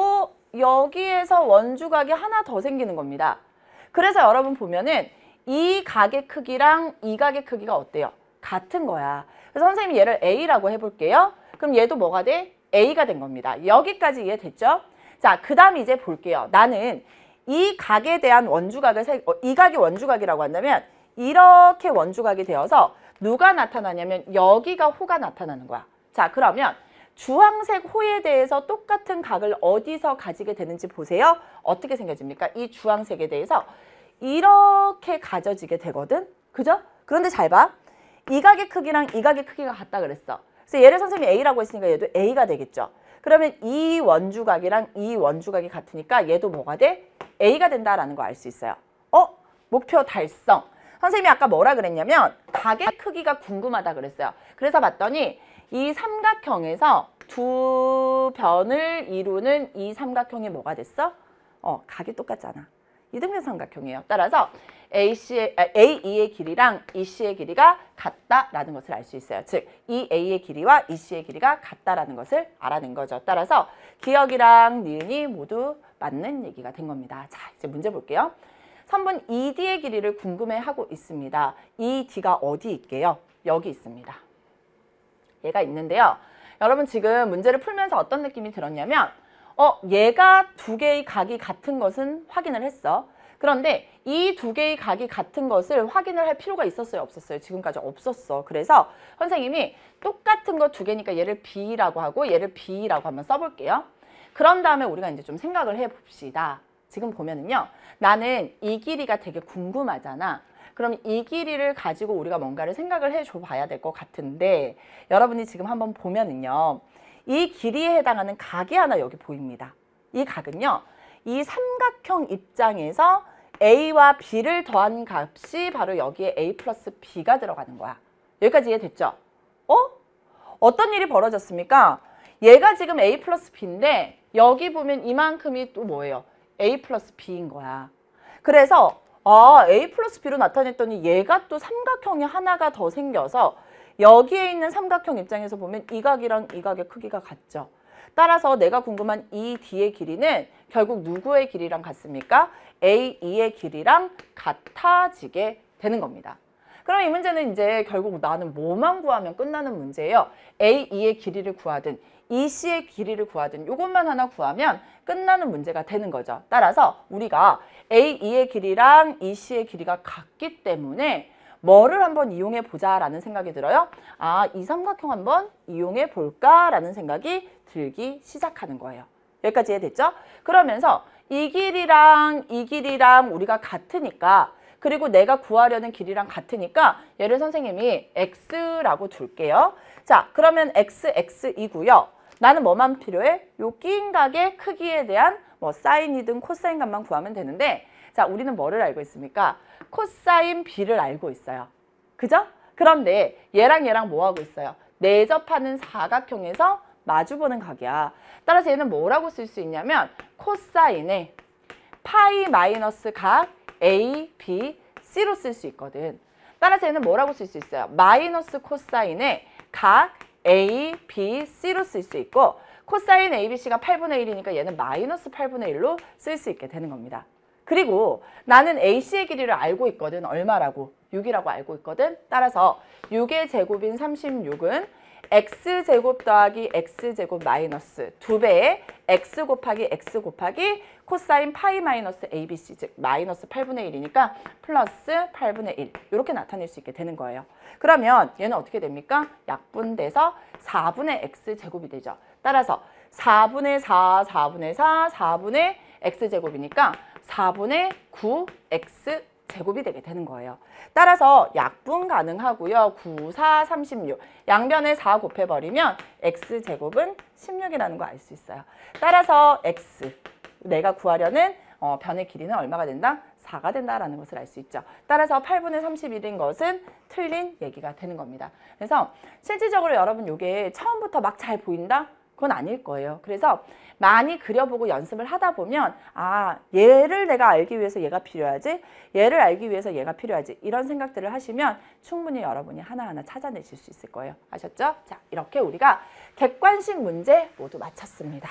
[SPEAKER 1] 여기에서 원주각이 하나 더 생기는 겁니다. 그래서 여러분 보면은 이 각의 크기랑 이 각의 크기가 어때요? 같은 거야. 그래서 선생님이 얘를 A라고 해볼게요. 그럼 얘도 뭐가 돼? A가 된 겁니다. 여기까지 이해됐죠? 자, 그 다음 이제 볼게요. 나는 이 각에 대한 원주각을 이 각이 원주각이라고 한다면 이렇게 원주각이 되어서 누가 나타나냐면 여기가 호가 나타나는 거야. 자, 그러면 주황색 호에 대해서 똑같은 각을 어디서 가지게 되는지 보세요. 어떻게 생겨집니까? 이 주황색에 대해서 이렇게 가져지게 되거든. 그죠? 그런데 잘 봐. 이 각의 크기랑 이 각의 크기가 같다 그랬어. 그래서 얘를 선생님이 A라고 했으니까 얘도 A가 되겠죠. 그러면 이 원주각이랑 이 원주각이 같으니까 얘도 뭐가 돼? A가 된다라는 거 알 수 있어요. 목표 달성. 선생님이 아까 뭐라 그랬냐면 각의 크기가 궁금하다 그랬어요. 그래서 봤더니 이 삼각형에서 두 변을 이루는 이 삼각형이 뭐가 됐어? 각이 똑같잖아. 이등변 삼각형이에요. 따라서 AE의 길이랑 EC의 길이가 같다라는 것을 알 수 있어요. 즉, 이 A의 길이와 EC의 길이가 같다라는 것을 알아낸 거죠. 따라서 기억이랑 니은이 모두 맞는 얘기가 된 겁니다. 자, 이제 문제 볼게요. 3번 ED의 길이를 궁금해하고 있습니다. ED가 어디 있게요? 여기 있습니다. 얘가 있는데요. 여러분 지금 문제를 풀면서 어떤 느낌이 들었냐면 얘가 두 개의 각이 같은 것은 확인을 했어. 그런데 이 두 개의 각이 같은 것을 확인을 할 필요가 있었어요? 없었어요? 지금까지 없었어. 그래서 선생님이 똑같은 거 두 개니까 얘를 B라고 하고 얘를 B라고 한번 써볼게요. 그런 다음에 우리가 이제 좀 생각을 해봅시다. 지금 보면은요. 나는 이 길이가 되게 궁금하잖아. 그럼 이 길이를 가지고 우리가 뭔가를 생각을 해줘 봐야 될 것 같은데 여러분이 지금 한번 보면은요. 이 길이에 해당하는 각이 하나 여기 보입니다. 이 각은요. 이 삼각형 입장에서 A와 B를 더한 값이 바로 여기에 A 플러스 B가 들어가는 거야. 여기까지 이해됐죠? 어떤 일이 벌어졌습니까? 얘가 지금 A 플러스 B인데 여기 보면 이만큼이 또 뭐예요? A 플러스 B인 거야. 그래서 A 플러스 B로 나타냈더니 얘가 또 삼각형이 하나가 더 생겨서 여기에 있는 삼각형 입장에서 보면 이 각이랑 이 각의 크기가 같죠. 따라서 내가 궁금한 이 D의 길이는 결국 누구의 길이랑 같습니까? AE의 길이랑 같아지게 되는 겁니다. 그럼 이 문제는 이제 결국 나는 뭐만 구하면 끝나는 문제예요. AE의 길이를 구하든 EC의 길이를 구하든 이것만 하나 구하면 끝나는 문제가 되는 거죠. 따라서 우리가 AE의 길이랑 EC의 길이가 같기 때문에 뭐를 한번 이용해 보자라는 생각이 들어요? 이 삼각형 한번 이용해 볼까라는 생각이 들기 시작하는 거예요. 여기까지 이해됐죠? 그러면서 이 길이랑 이 길이랑 우리가 같으니까 그리고 내가 구하려는 길이랑 같으니까 얘를 선생님이 x라고 둘게요. 자, 그러면 x이고요. 나는 뭐만 필요해? 요 끼인 각의 크기에 대한 뭐 사인이든 코사인 값만 구하면 되는데 자, 우리는 뭐를 알고 있습니까? 코사인 b를 알고 있어요. 그죠? 그런데 얘랑 얘랑 뭐 하고 있어요? 내접하는 사각형에서 마주보는 각이야. 따라서 얘는 뭐라고 쓸 수 있냐면 코사인의 파이 마이너스 각 A, B, C로 쓸 수 있거든. 따라서 얘는 뭐라고 쓸 수 있어요? 마이너스 코사인의 각 A, B, C로 쓸 수 있고 코사인 A, B, C가 8분의 1이니까 얘는 마이너스 8분의 1로 쓸 수 있게 되는 겁니다. 그리고 나는 AC의 길이를 알고 있거든. 얼마라고? 6이라고 알고 있거든. 따라서 6의 제곱인 36은 x제곱 더하기 x제곱 마이너스 2배의 x 곱하기 x 곱하기 코사인 파이 마이너스 abc 즉 마이너스 8분의 1이니까 플러스 8분의 1 이렇게 나타낼 수 있게 되는 거예요. 그러면 얘는 어떻게 됩니까? 약분돼서 4분의 x제곱이 되죠. 따라서 4분의 4, 4분의 4, 4분의 x제곱이니까 4분의 9x 제곱이 되게 되는 거예요. 따라서 약분 가능하고요. 9, 4, 36. 양변에 4 곱해버리면 x제곱은 16이라는 거 알 수 있어요. 따라서 x, 내가 구하려는 변의 길이는 얼마가 된다? 4가 된다라는 것을 알 수 있죠. 따라서 8분의 31인 것은 틀린 얘기가 되는 겁니다. 그래서 실질적으로 여러분 이게 처음부터 막 잘 보인다? 그건 아닐 거예요. 그래서 많이 그려보고 연습을 하다 보면 아, 얘를 내가 알기 위해서 얘가 필요하지, 얘를 알기 위해서 얘가 필요하지 이런 생각들을 하시면 충분히 여러분이 하나하나 찾아내실 수 있을 거예요. 아셨죠? 자, 이렇게 우리가 객관식 문제 모두 마쳤습니다.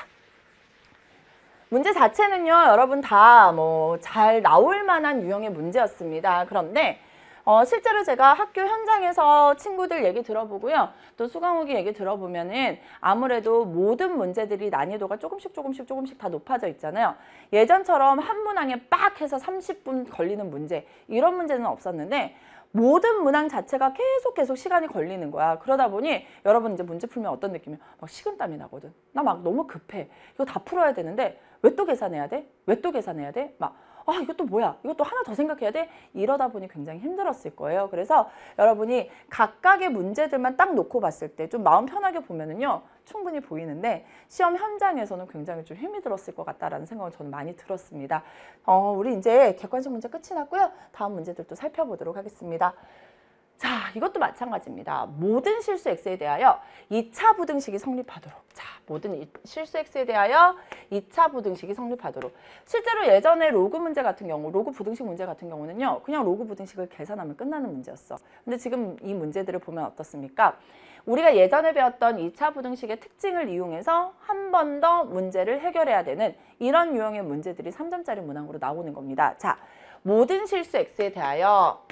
[SPEAKER 1] 문제 자체는요, 여러분 다 뭐 잘 나올 만한 유형의 문제였습니다. 그런데 실제로 제가 학교 현장에서 친구들 얘기 들어보고요. 또 수강후기 얘기 들어보면은 아무래도 모든 문제들이 난이도가 조금씩 다 높아져 있잖아요. 예전처럼 한 문항에 빡 해서 30분 걸리는 문제, 이런 문제는 없었는데 모든 문항 자체가 계속 시간이 걸리는 거야. 그러다 보니 여러분 이제 문제 풀면 어떤 느낌이야? 막 식은땀이 나거든. 나 막 너무 급해. 이거 다 풀어야 되는데 왜 또 계산해야 돼? 왜 또 계산해야 돼? 막 아, 이것도 뭐야? 이것도 하나 더 생각해야 돼? 이러다 보니 굉장히 힘들었을 거예요. 그래서 여러분이 각각의 문제들만 딱 놓고 봤을 때 좀 마음 편하게 보면은요, 충분히 보이는데 시험 현장에서는 굉장히 좀 힘이 들었을 것 같다라는 생각은 저는 많이 들었습니다. 우리 이제 객관식 문제 끝이 났고요. 다음 문제들도 살펴보도록 하겠습니다. 자, 이것도 마찬가지입니다. 모든 실수 x에 대하여 2차 부등식이 성립하도록. 자, 모든 실수 x에 대하여 2차 부등식이 성립하도록. 실제로 예전에 로그 문제 같은 경우, 로그 부등식 문제 같은 경우는요, 그냥 로그 부등식을 계산하면 끝나는 문제였어. 근데 지금 이 문제들을 보면 어떻습니까? 우리가 예전에 배웠던 2차 부등식의 특징을 이용해서 한 번 더 문제를 해결해야 되는 이런 유형의 문제들이 3점짜리 문항으로 나오는 겁니다. 자, 모든 실수 x에 대하여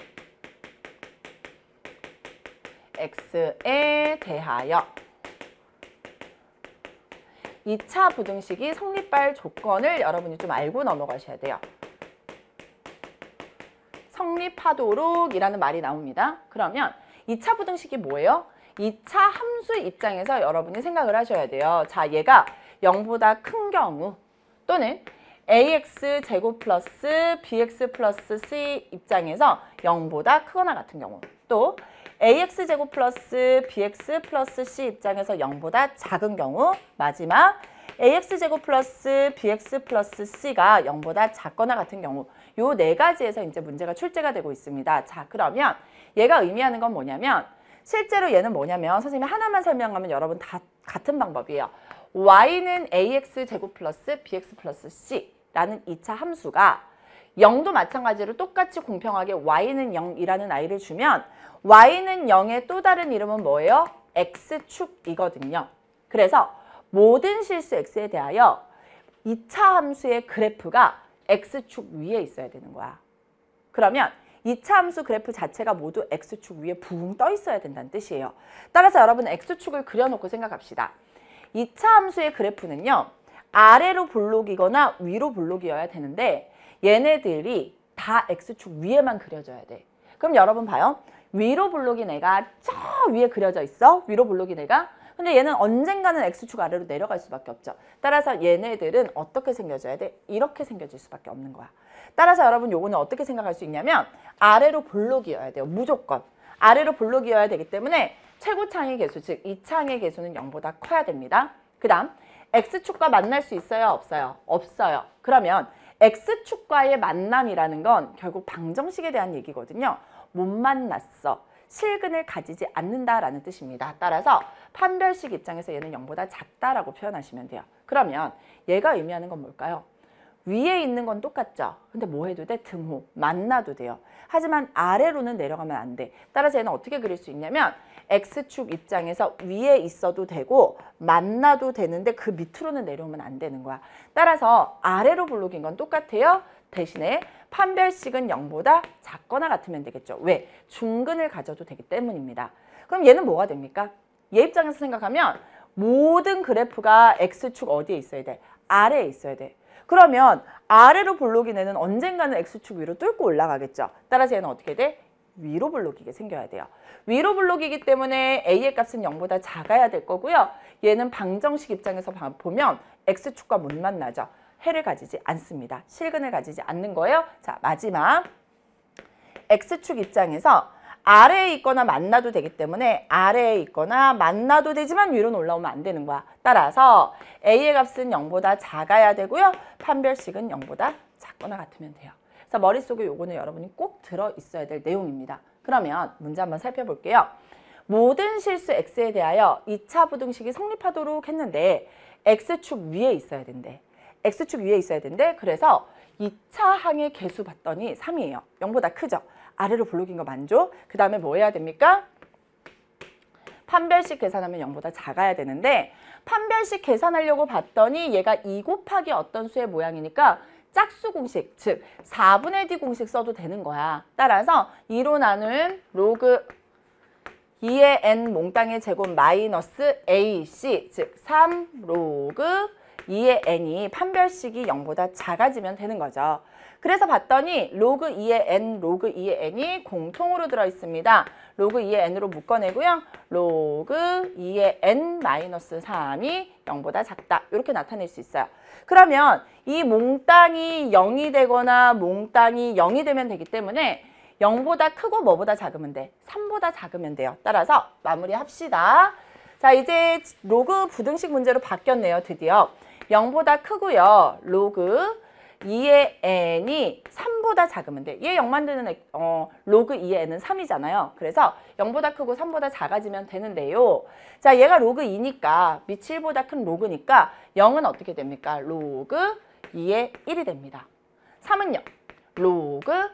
[SPEAKER 1] x에 대하여 2차 부등식이 성립할 조건을 여러분이 좀 알고 넘어가셔야 돼요. 성립하도록 이라는 말이 나옵니다. 그러면 2차 부등식이 뭐예요? 2차 함수 입장에서 여러분이 생각을 하셔야 돼요. 자, 얘가 0보다 큰 경우 또는 ax 제곱 플러스 bx 플러스 c 입장에서 0보다 크거나 같은 경우, 또 ax 제곱 플러스 bx 플러스 c 입장에서 0보다 작은 경우, 마지막 ax 제곱 플러스 bx 플러스 c가 0보다 작거나 같은 경우, 요 네 가지에서 이제 문제가 출제가 되고 있습니다. 자, 그러면 얘가 의미하는 건 뭐냐면, 실제로 얘는 뭐냐면 선생님이 하나만 설명하면 여러분 다 같은 방법이에요. y는 ax 제곱 플러스 bx 플러스 c라는 2차 함수가 0도 마찬가지로 똑같이 공평하게 y는 0이라는 아이를 주면 y는 0의 또 다른 이름은 뭐예요? x축이거든요. 그래서 모든 실수 x에 대하여 2차 함수의 그래프가 x축 위에 있어야 되는 거야. 그러면 2차 함수 그래프 자체가 모두 x축 위에 붕 떠 있어야 된다는 뜻이에요. 따라서 여러분은 x축을 그려놓고 생각합시다. 2차 함수의 그래프는요, 아래로 볼록이거나 위로 볼록이어야 되는데 얘네들이 다 x축 위에만 그려져야 돼. 그럼 여러분 봐요. 위로 볼록이 내가 저 위에 그려져 있어. 위로 볼록이 내가. 근데 얘는 언젠가는 x축 아래로 내려갈 수밖에 없죠. 따라서 얘네들은 어떻게 생겨져야 돼? 이렇게 생겨질 수밖에 없는 거야. 따라서 여러분 요거는 어떻게 생각할 수 있냐면 아래로 볼록이어야 돼요. 무조건. 아래로 볼록이어야 되기 때문에 최고창의 개수, 즉 이 창의 개수는 0보다 커야 됩니다. 그 다음 x축과 만날 수 있어요? 없어요? 없어요. 그러면 x축과의 만남이라는 건 결국 방정식에 대한 얘기거든요. 못 만났어. 실근을 가지지 않는다라는 뜻입니다. 따라서 판별식 입장에서 얘는 0보다 작다라고 표현하시면 돼요. 그러면 얘가 의미하는 건 뭘까요? 위에 있는 건 똑같죠. 근데 뭐 해도 돼? 등호. 만나도 돼요. 하지만 아래로는 내려가면 안 돼. 따라서 얘는 어떻게 그릴 수 있냐면 x축 입장에서 위에 있어도 되고 만나도 되는데 그 밑으로는 내려오면 안 되는 거야. 따라서 아래로 볼록인 건 똑같아요. 대신에 판별식은 0보다 작거나 같으면 되겠죠. 왜? 중근을 가져도 되기 때문입니다. 그럼 얘는 뭐가 됩니까? 얘 입장에서 생각하면 모든 그래프가 x축 어디에 있어야 돼? 아래에 있어야 돼. 그러면 아래로 볼록인 애는 언젠가는 x축 위로 뚫고 올라가겠죠. 따라서 얘는 어떻게 돼? 위로 볼록이게 생겨야 돼요. 위로 볼록이기 때문에 a의 값은 0보다 작아야 될 거고요. 얘는 방정식 입장에서 보면 x축과 못 만나죠. 해를 가지지 않습니다. 실근을 가지지 않는 거예요. 자, 마지막 x축 입장에서 아래에 있거나 만나도 되기 때문에 아래에 있거나 만나도 되지만 위로는 올라오면 안 되는 거야. 따라서 a의 값은 0보다 작아야 되고요. 판별식은 0보다 작거나 같으면 돼요. 그래서 머릿속에 요거는 여러분이 꼭 들어있어야 될 내용입니다. 그러면 문제 한번 살펴볼게요. 모든 실수 x에 대하여 2차 부등식이 성립하도록 했는데 x축 위에 있어야 된대. x축 위에 있어야 된대. 그래서 2차 항의 개수 봤더니 3이에요. 0보다 크죠? 아래로 볼록인 거 만족. 그 다음에 뭐 해야 됩니까? 판별식 계산하면 0보다 작아야 되는데 판별식 계산하려고 봤더니 얘가 2 곱하기 어떤 수의 모양이니까 짝수 공식, 즉 4분의 d 공식 써도 되는 거야. 따라서 2로 나눈 로그 2의 n 몽땅의 제곱 마이너스 ac, 즉 3 로그 2의 n이 판별식이 0보다 작아지면 되는 거죠. 그래서 봤더니 로그 2의 n, 로그 2의 n이 공통으로 들어있습니다. 로그 2의 n으로 묶어내고요. 로그 2의 n 마이너스 3이 0보다 작다. 이렇게 나타낼 수 있어요. 그러면 이 몽땅이 0이 되거나 몽땅이 0이 되면 되기 때문에 0보다 크고 뭐보다 작으면 돼? 3보다 작으면 돼요. 따라서 마무리합시다. 자, 이제 로그 부등식 문제로 바뀌었네요. 드디어. 0보다 크고요. 로그 2의 n이 3보다 작으면 돼. 얘 0 만드는 로그 2의 n은 3이잖아요. 그래서 0보다 크고 3보다 작아지면 되는데요. 자, 얘가 로그 2니까 밑이 1보다 큰 로그니까 0은 어떻게 됩니까? 로그 2의 1이 됩니다. 3은요. 로그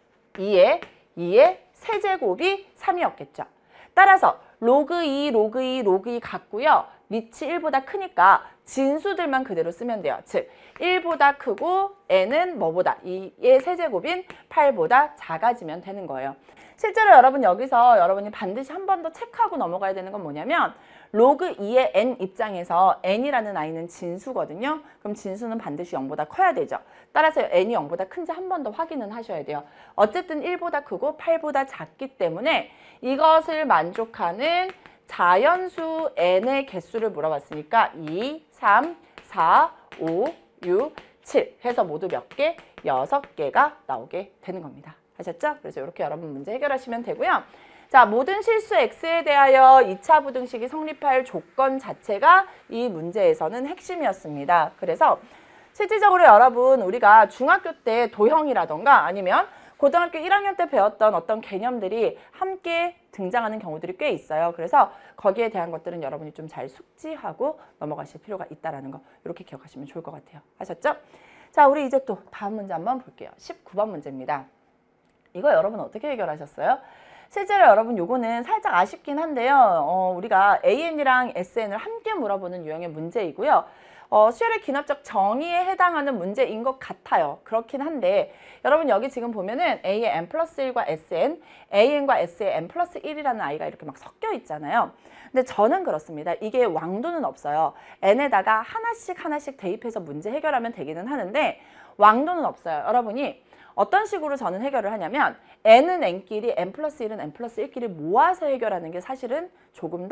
[SPEAKER 1] 2의 세제곱이 3이었겠죠. 따라서 로그 2, 로그 2, 로그 2 같고요. 밑이 1보다 크니까 진수들만 그대로 쓰면 돼요. 즉 1보다 크고 n은 뭐보다? 2의 세제곱인 8보다 작아지면 되는 거예요. 실제로 여러분 여기서 여러분이 반드시 한 번 더 체크하고 넘어가야 되는 건 뭐냐면 로그 2의 n 입장에서 n이라는 아이는 진수거든요. 그럼 진수는 반드시 0보다 커야 되죠. 따라서 n이 0보다 큰지 한 번 더 확인은 하셔야 돼요. 어쨌든 1보다 크고 8보다 작기 때문에 이것을 만족하는 자연수 n의 개수를 물어봤으니까 2, 3, 4, 5, 6, 7 해서 모두 몇 개? 6개가 나오게 되는 겁니다. 아셨죠? 그래서 이렇게 여러분 문제 해결하시면 되고요. 자, 모든 실수 x에 대하여 2차 부등식이 성립할 조건 자체가 이 문제에서는 핵심이었습니다. 그래서 실질적으로 여러분 우리가 중학교 때 도형이라던가 아니면 고등학교 1학년 때 배웠던 어떤 개념들이 함께 등장하는 경우들이 꽤 있어요. 그래서 거기에 대한 것들은 여러분이 좀 잘 숙지하고 넘어가실 필요가 있다는 거 이렇게 기억하시면 좋을 것 같아요. 아셨죠? 자, 우리 이제 또 다음 문제 한번 볼게요. 19번 문제입니다. 이거 여러분 어떻게 해결하셨어요? 실제로 여러분 요거는 살짝 아쉽긴 한데요. 우리가 AN이랑 SN을 함께 물어보는 유형의 문제이고요. 수열의 기납적 정의에 해당하는 문제인 것 같아요. 그렇긴 한데 여러분 여기 지금 보면은 A의 n 플러스 1과 SN, AN과 S의 n 플러스 1이라는 아이가 이렇게 막 섞여 있잖아요. 근데 저는 그렇습니다. 이게 왕도는 없어요. n에다가 하나씩 대입해서 문제 해결하면 되기는 하는데 왕도는 없어요. 여러분이 어떤 식으로 저는 해결을 하냐면 n은 n끼리 n 플러스 1은 n 플러스 1끼리 모아서 해결하는 게 사실은 조금 더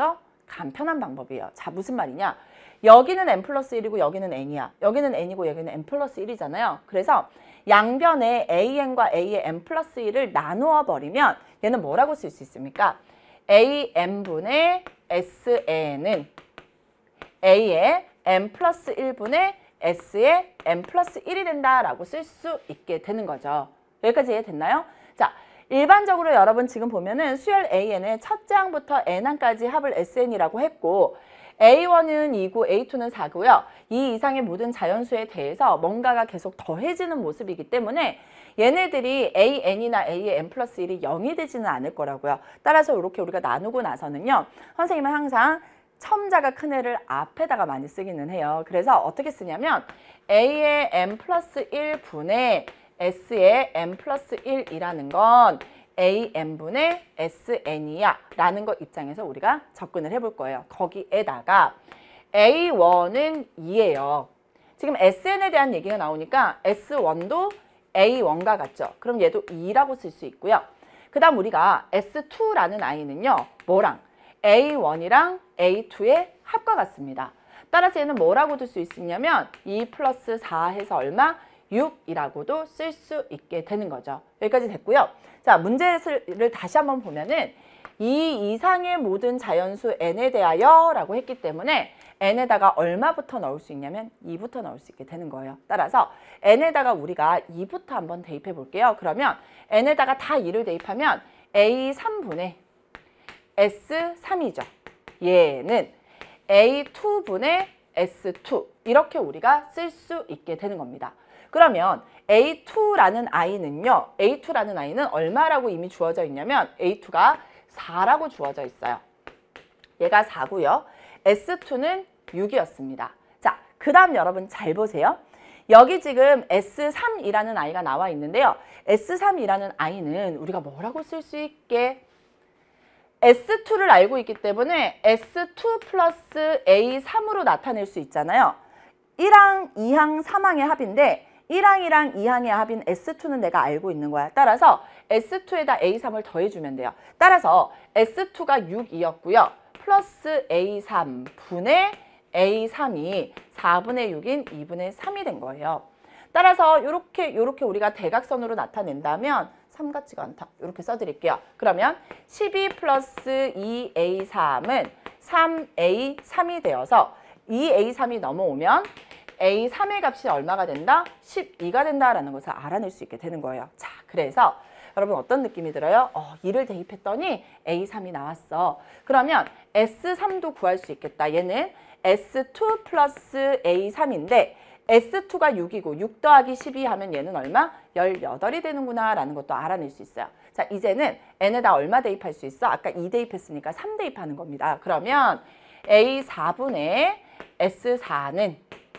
[SPEAKER 1] 간편한 방법이에요. 자, 무슨 말이냐? 여기는 n 플러스 1이고 여기는 n이야. 여기는 n이고 여기는 n 플러스 1이잖아요. 그래서 양변에 an과 a의 n 플러스 1을 나누어 버리면 얘는 뭐라고 쓸 수 있습니까? an분의 sn은 a의 n 플러스 1분의 s의 n 플러스 1이 된다라고 쓸 수 있게 되는 거죠. 여기까지 이해됐나요? 자, 일반적으로 여러분 지금 보면은 수열 AN의 첫째 항부터 N항까지 합을 SN이라고 했고 A1은 2고 A2는 4고요. 이 이상의 모든 자연수에 대해서 뭔가가 계속 더해지는 모습이기 때문에 얘네들이 AN이나 A의 N 플러스 1이 0이 되지는 않을 거라고요. 따라서 이렇게 우리가 나누고 나서는요. 선생님은 항상 첨자가 큰 애를 앞에다가 많이 쓰기는 해요. 그래서 어떻게 쓰냐면 A의 N 플러스 1분의 S의 N 플러스 1이라는 건 AN분의 SN이야 라는 거 입장에서 우리가 접근을 해볼 거예요. 거기에다가 A1은 2예요. 지금 SN에 대한 얘기가 나오니까 S1도 A1과 같죠. 그럼 얘도 2라고 쓸 수 있고요. 그 다음 우리가 S2라는 아이는요. 뭐랑? A1이랑 A2의 합과 같습니다. 따라서 얘는 뭐라고 둘 수 있냐면 2 플러스 4 해서 얼마? 6이라고도 쓸 수 있게 되는 거죠. 여기까지 됐고요. 자, 문제를 다시 한번 보면은 이 이상의 모든 자연수 n에 대하여 라고 했기 때문에 n에다가 얼마부터 넣을 수 있냐면 2부터 넣을 수 있게 되는 거예요. 따라서 n에다가 우리가 2부터 한번 대입해 볼게요. 그러면 n에다가 다 2를 대입하면 a3분의 s3이죠. 얘는 a2분의 s2 이렇게 우리가 쓸 수 있게 되는 겁니다. 그러면 A2라는 아이는 얼마라고 이미 주어져 있냐면 A2가 4라고 주어져 있어요. 얘가 4고요. S2는 6이었습니다. 자, 그 다음 여러분 잘 보세요. 여기 지금 S3이라는 아이가 나와 있는데요. S3이라는 아이는 우리가 뭐라고 쓸 수 있게? S2를 알고 있기 때문에 S2 플러스 A3으로 나타낼 수 있잖아요. 1항, 2항, 3항의 합인데 1항이랑 2항의 합인 S2는 내가 알고 있는 거야. 따라서 S2에다 A3을 더해주면 돼요. 따라서 S2가 6이었고요. 플러스 A3분의 A3이 4분의 6인 2분의 3이 된 거예요. 따라서 이렇게 우리가 대각선으로 나타낸다면 3 같지가 않다. 이렇게 써드릴게요. 그러면 12 플러스 2A3은 3A3이 되어서 2A3이 넘어오면 A3의 값이 얼마가 된다? 12가 된다라는 것을 알아낼 수 있게 되는 거예요. 자, 그래서 여러분 어떤 느낌이 들어요? 2를 대입했더니 A3이 나왔어. 그러면 S3도 구할 수 있겠다. 얘는 S2 플러스 A3인데 S2가 6이고 6 더하기 12 하면 얘는 얼마? 18이 되는구나 라는 것도 알아낼 수 있어요. 자, 이제는 n에다 얼마 대입할 수 있어? 아까 2 대입했으니까 3 대입하는 겁니다. 그러면 A4분의 S4는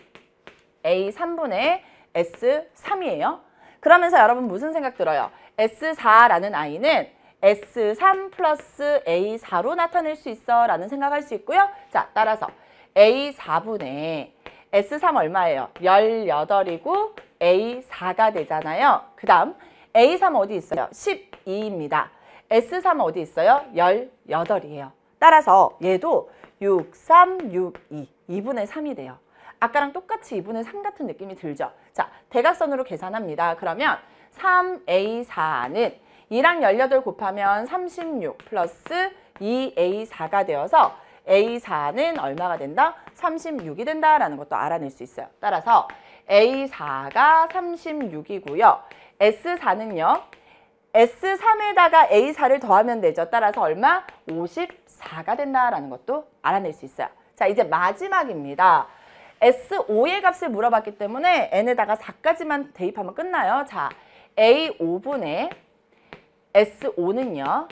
[SPEAKER 1] A3분의 S3이에요. 그러면서 여러분 무슨 생각 들어요? S4라는 아이는 S3 플러스 A4로 나타낼 수 있어 라는 생각할 수 있고요. 자, 따라서 A4분의 S3 얼마예요? 18이고 A4가 되잖아요. 그 다음 A3 어디 있어요? 12입니다. S3 어디 있어요? 18이에요. 따라서 얘도 6, 3, 6, 2, 2분의 3이 돼요. 아까랑 똑같이 2분의 3 같은 느낌이 들죠? 자, 대각선으로 계산합니다. 그러면 3A4는 2랑 18 곱하면 36 플러스 2A4가 되어서 A4는 얼마가 된다? 36이 된다라는 것도 알아낼 수 있어요. 따라서 A4가 36이고요. S4는요. S3에다가 A4를 더하면 되죠. 따라서 얼마? 54가 된다라는 것도 알아낼 수 있어요. 자, 이제 마지막입니다. S5의 값을 물어봤기 때문에 n에다가 4까지만 대입하면 끝나요. 자, A5분의 S5는요.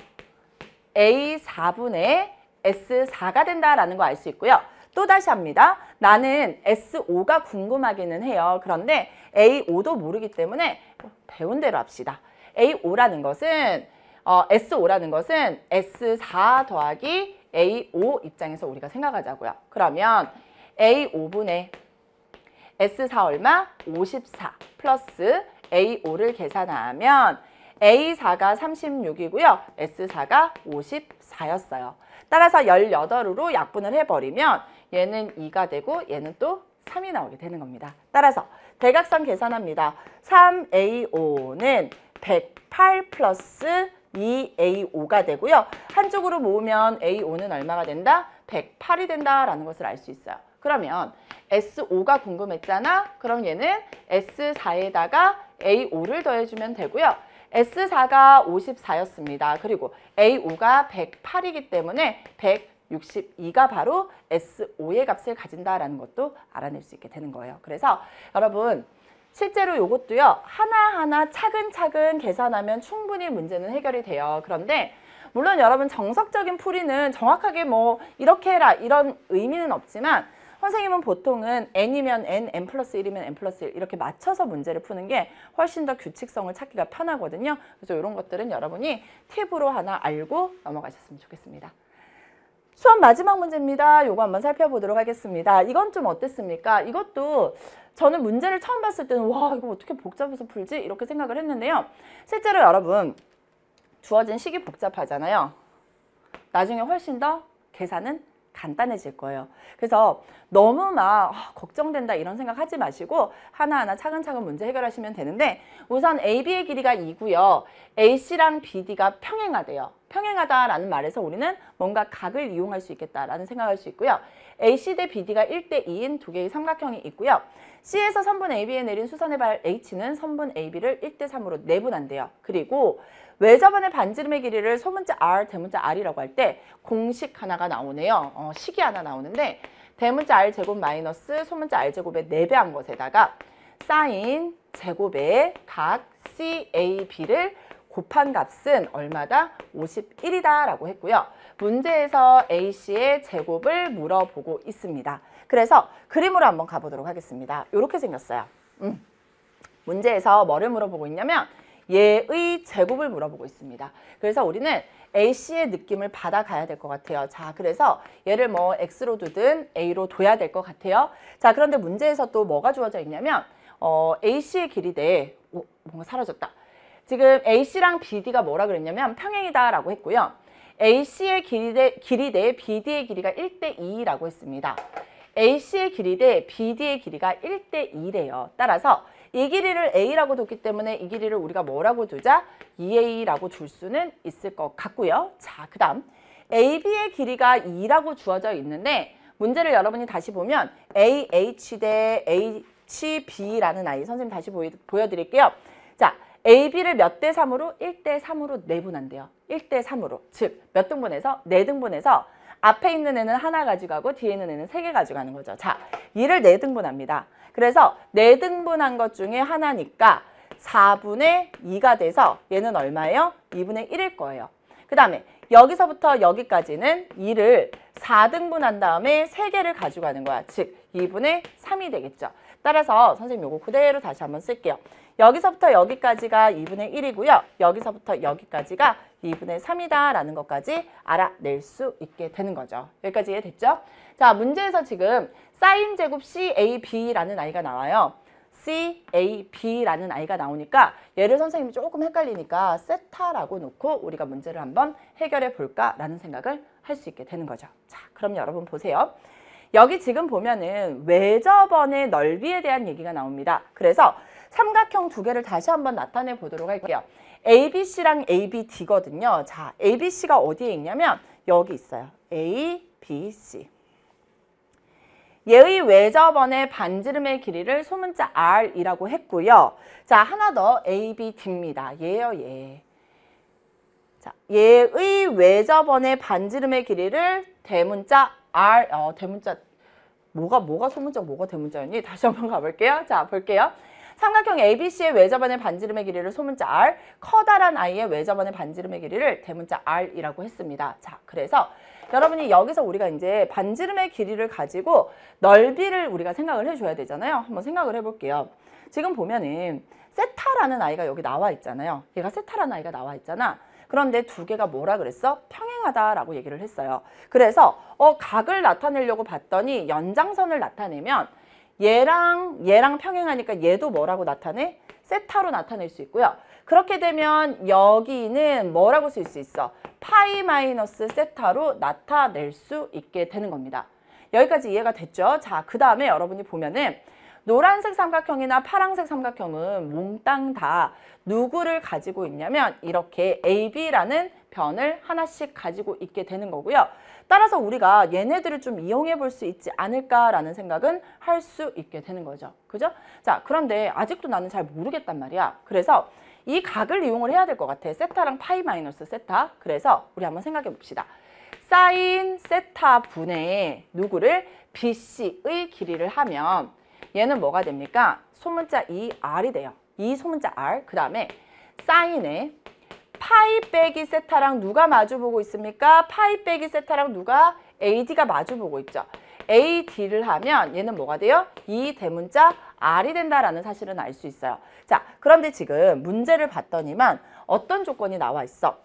[SPEAKER 1] A4분의 S4가 된다라는 거 알 수 있고요. 또 다시 합니다. 나는 S5가 궁금하기는 해요. 그런데 A5도 모르기 때문에 배운 대로 합시다. A5라는 것은 S5라는 것은 S4 더하기 A5 입장에서 우리가 생각하자고요. 그러면 A5분의 S4 얼마? 54 플러스 A5를 계산하면 A4가 36이고요. S4가 54였어요. 따라서 18으로 약분을 해버리면 얘는 2가 되고 얘는 또 3이 나오게 되는 겁니다. 따라서 대각선 계산합니다. 3A5는 108 플러스 2A5가 되고요. 한쪽으로 모으면 A5는 얼마가 된다? 108이 된다라는 것을 알 수 있어요. 그러면 S5가 궁금했잖아. 그럼 얘는 S4에다가 A5를 더해주면 되고요. S4가 54였습니다. 그리고 A5가 108이기 때문에 162가 바로 S5의 값을 가진다라는 것도 알아낼 수 있게 되는 거예요. 그래서 여러분 실제로 이것도요. 하나하나 차근차근 계산하면 충분히 문제는 해결이 돼요. 그런데 물론 여러분 정석적인 풀이는 정확하게 뭐 이렇게 해라 이런 의미는 없지만 선생님은 보통은 n이면 n, n 플러스 1이면 n 플러스 1 이렇게 맞춰서 문제를 푸는 게 훨씬 더 규칙성을 찾기가 편하거든요. 그래서 이런 것들은 여러분이 팁으로 하나 알고 넘어가셨으면 좋겠습니다. 수업 마지막 문제입니다. 요거 한번 살펴보도록 하겠습니다. 이건 좀 어땠습니까? 이것도 저는 문제를 처음 봤을 때는 와 이거 어떻게 복잡해서 풀지? 이렇게 생각을 했는데요. 실제로 여러분 주어진 식이 복잡하잖아요. 나중에 훨씬 더 계산은 간단해질 거예요. 그래서 너무 막 걱정된다 이런 생각 하지 마시고 하나하나 차근차근 문제 해결하시면 되는데 우선 AB의 길이가 2고요. AC랑 BD가 평행하대요. 평행하다라는 말에서 우리는 뭔가 각을 이용할 수 있겠다라는 생각할 수 있고요. AC 대 BD가 1대 2인 두 개의 삼각형이 있고요. C에서 선분 AB에 내린 수선의 발 H는 선분 AB를 1대 3으로 내분한대요. 그리고 외접원의 반지름의 길이를 소문자 R, 대문자 R이라고 할 때 공식 하나가 나오네요. 식이 하나 나오는데 대문자 R 제곱 마이너스 소문자 R 제곱의 4배한 것에다가 사인 제곱의 각 CAB를 곱한 gat은 얼마다? 51이다 라고 했고요. 문제에서 AC의 제곱을 물어보고 있습니다. 그래서 그림으로 한번 가보도록 하겠습니다. 이렇게 생겼어요. 문제에서 뭐를 물어보고 있냐면 얘의 제곱을 물어보고 있습니다. 그래서 우리는 AC의 느낌을 받아가야 될 것 같아요. 자, 그래서 얘를 뭐 X로 두든 A로 둬야 될 것 같아요. 자, 그런데 문제에서 또 뭐가 주어져 있냐면 AC의 길이 대 뭔가 사라졌다. 지금 AC랑 BD가 뭐라 그랬냐면 평행이다라고 했고요. AC의 길이 대 BD의 길이가 1대 2라고 했습니다. AC의 길이 대 BD의 길이가 1대 2래요. 따라서 이 길이를 A라고 뒀기 때문에 이 길이를 우리가 뭐라고 두자? 2A라고 둘 수는 있을 것 같고요. 자, 그 다음 AB의 길이가 2라고 주어져 있는데 문제를 여러분이 다시 보면 AH 대 HB라는 아이 선생님 다시 보여드릴게요. 자, AB를 몇 대 3으로? 1대 3으로 내분한대요. 1대 3으로. 즉, 몇 등분해서? 4등분해서 앞에 있는 애는 하나 가져가고 뒤에 있는 애는 3개 가져가는 거죠. 자, 얘를 4등분합니다. 그래서 4등분한 것 중에 하나니까 4분의 2가 돼서 얘는 얼마예요? 2분의 1일 거예요. 그 다음에 여기서부터 여기까지는 2를 4등분한 다음에 3개를 가져가는 거야. 즉 2분의 3이 되겠죠. 따라서 선생님 요거 그대로 다시 한번 쓸게요. 여기서부터 여기까지가 2분의 1이고요. 여기서부터 여기까지가 2분의 3이다 라는 것까지 알아낼 수 있게 되는 거죠. 여기까지 이해됐죠? 자, 문제에서 지금 사인 제곱 CAB라는 아이가 나와요. CAB라는 아이가 나오니까 얘를 선생님이 조금 헷갈리니까 세타라고 놓고 우리가 문제를 한번 해결해 볼까라는 생각을 할 수 있게 되는 거죠. 자, 그럼 여러분 보세요. 여기 지금 보면은 외접원의 넓이에 대한 얘기가 나옵니다. 그래서 삼각형 두 개를 다시 한번 나타내 보도록 할게요. ABC랑 ABD거든요. 자, ABC가 어디에 있냐면 여기 있어요. ABC. 얘의 외접원의 반지름의 길이를 소문자 R이라고 했고요. 자, 하나 더 ABD입니다. 얘요, 얘. 자, 얘의 외접원의 반지름의 길이를 대문자 R, 대문자, 뭐가 소문자, 뭐가 대문자였니? 다시 한번 가볼게요. 자, 볼게요. 삼각형 ABC의 외접원의 반지름의 길이를 소문자 R, 커다란 I의 외접원의 반지름의 길이를 대문자 R이라고 했습니다. 자, 그래서 여러분이 여기서 우리가 이제 반지름의 길이를 가지고 넓이를 우리가 생각을 해줘야 되잖아요. 한번 생각을 해볼게요. 지금 보면은 세타라는 아이가 여기 나와 있잖아요. 얘가 세타라는 아이가 나와 있잖아. 그런데 두 개가 뭐라 그랬어? 평행하다라고 얘기를 했어요. 그래서 각을 나타내려고 봤더니 연장선을 나타내면 얘랑 평행하니까 얘도 뭐라고 나타내? 세타로 나타낼 수 있고요. 그렇게 되면 여기는 뭐라고 쓸 수 있어? 파이 마이너스 세타로 나타낼 수 있게 되는 겁니다. 여기까지 이해가 됐죠? 자, 그 다음에 여러분이 보면은 노란색 삼각형이나 파란색 삼각형은 몽땅 다 누구를 가지고 있냐면 이렇게 AB라는 변을 하나씩 가지고 있게 되는 거고요. 따라서 우리가 얘네들을 좀 이용해 볼 수 있지 않을까라는 생각은 할 수 있게 되는 거죠. 그죠? 자, 그런데 아직도 나는 잘 모르겠단 말이야. 그래서 이 각을 이용을 해야 될 것 같아. 세타랑 파이 마이너스 세타. 그래서 우리 한번 생각해 봅시다. 사인 세타 분의 누구를 BC의 길이를 하면 얘는 뭐가 됩니까? 소문자 2R이 돼요. 이 소문자 R. 그 다음에 사인에 파이 빼기 세타랑 누가 마주보고 있습니까? 파이 빼기 세타랑 누가? AD가 마주보고 있죠. AD를 하면 얘는 뭐가 돼요? 이 대문자 R이 된다라는 사실은 알 수 있어요. 자, 그런데 지금 문제를 봤더니만 어떤 조건이 나와 있어?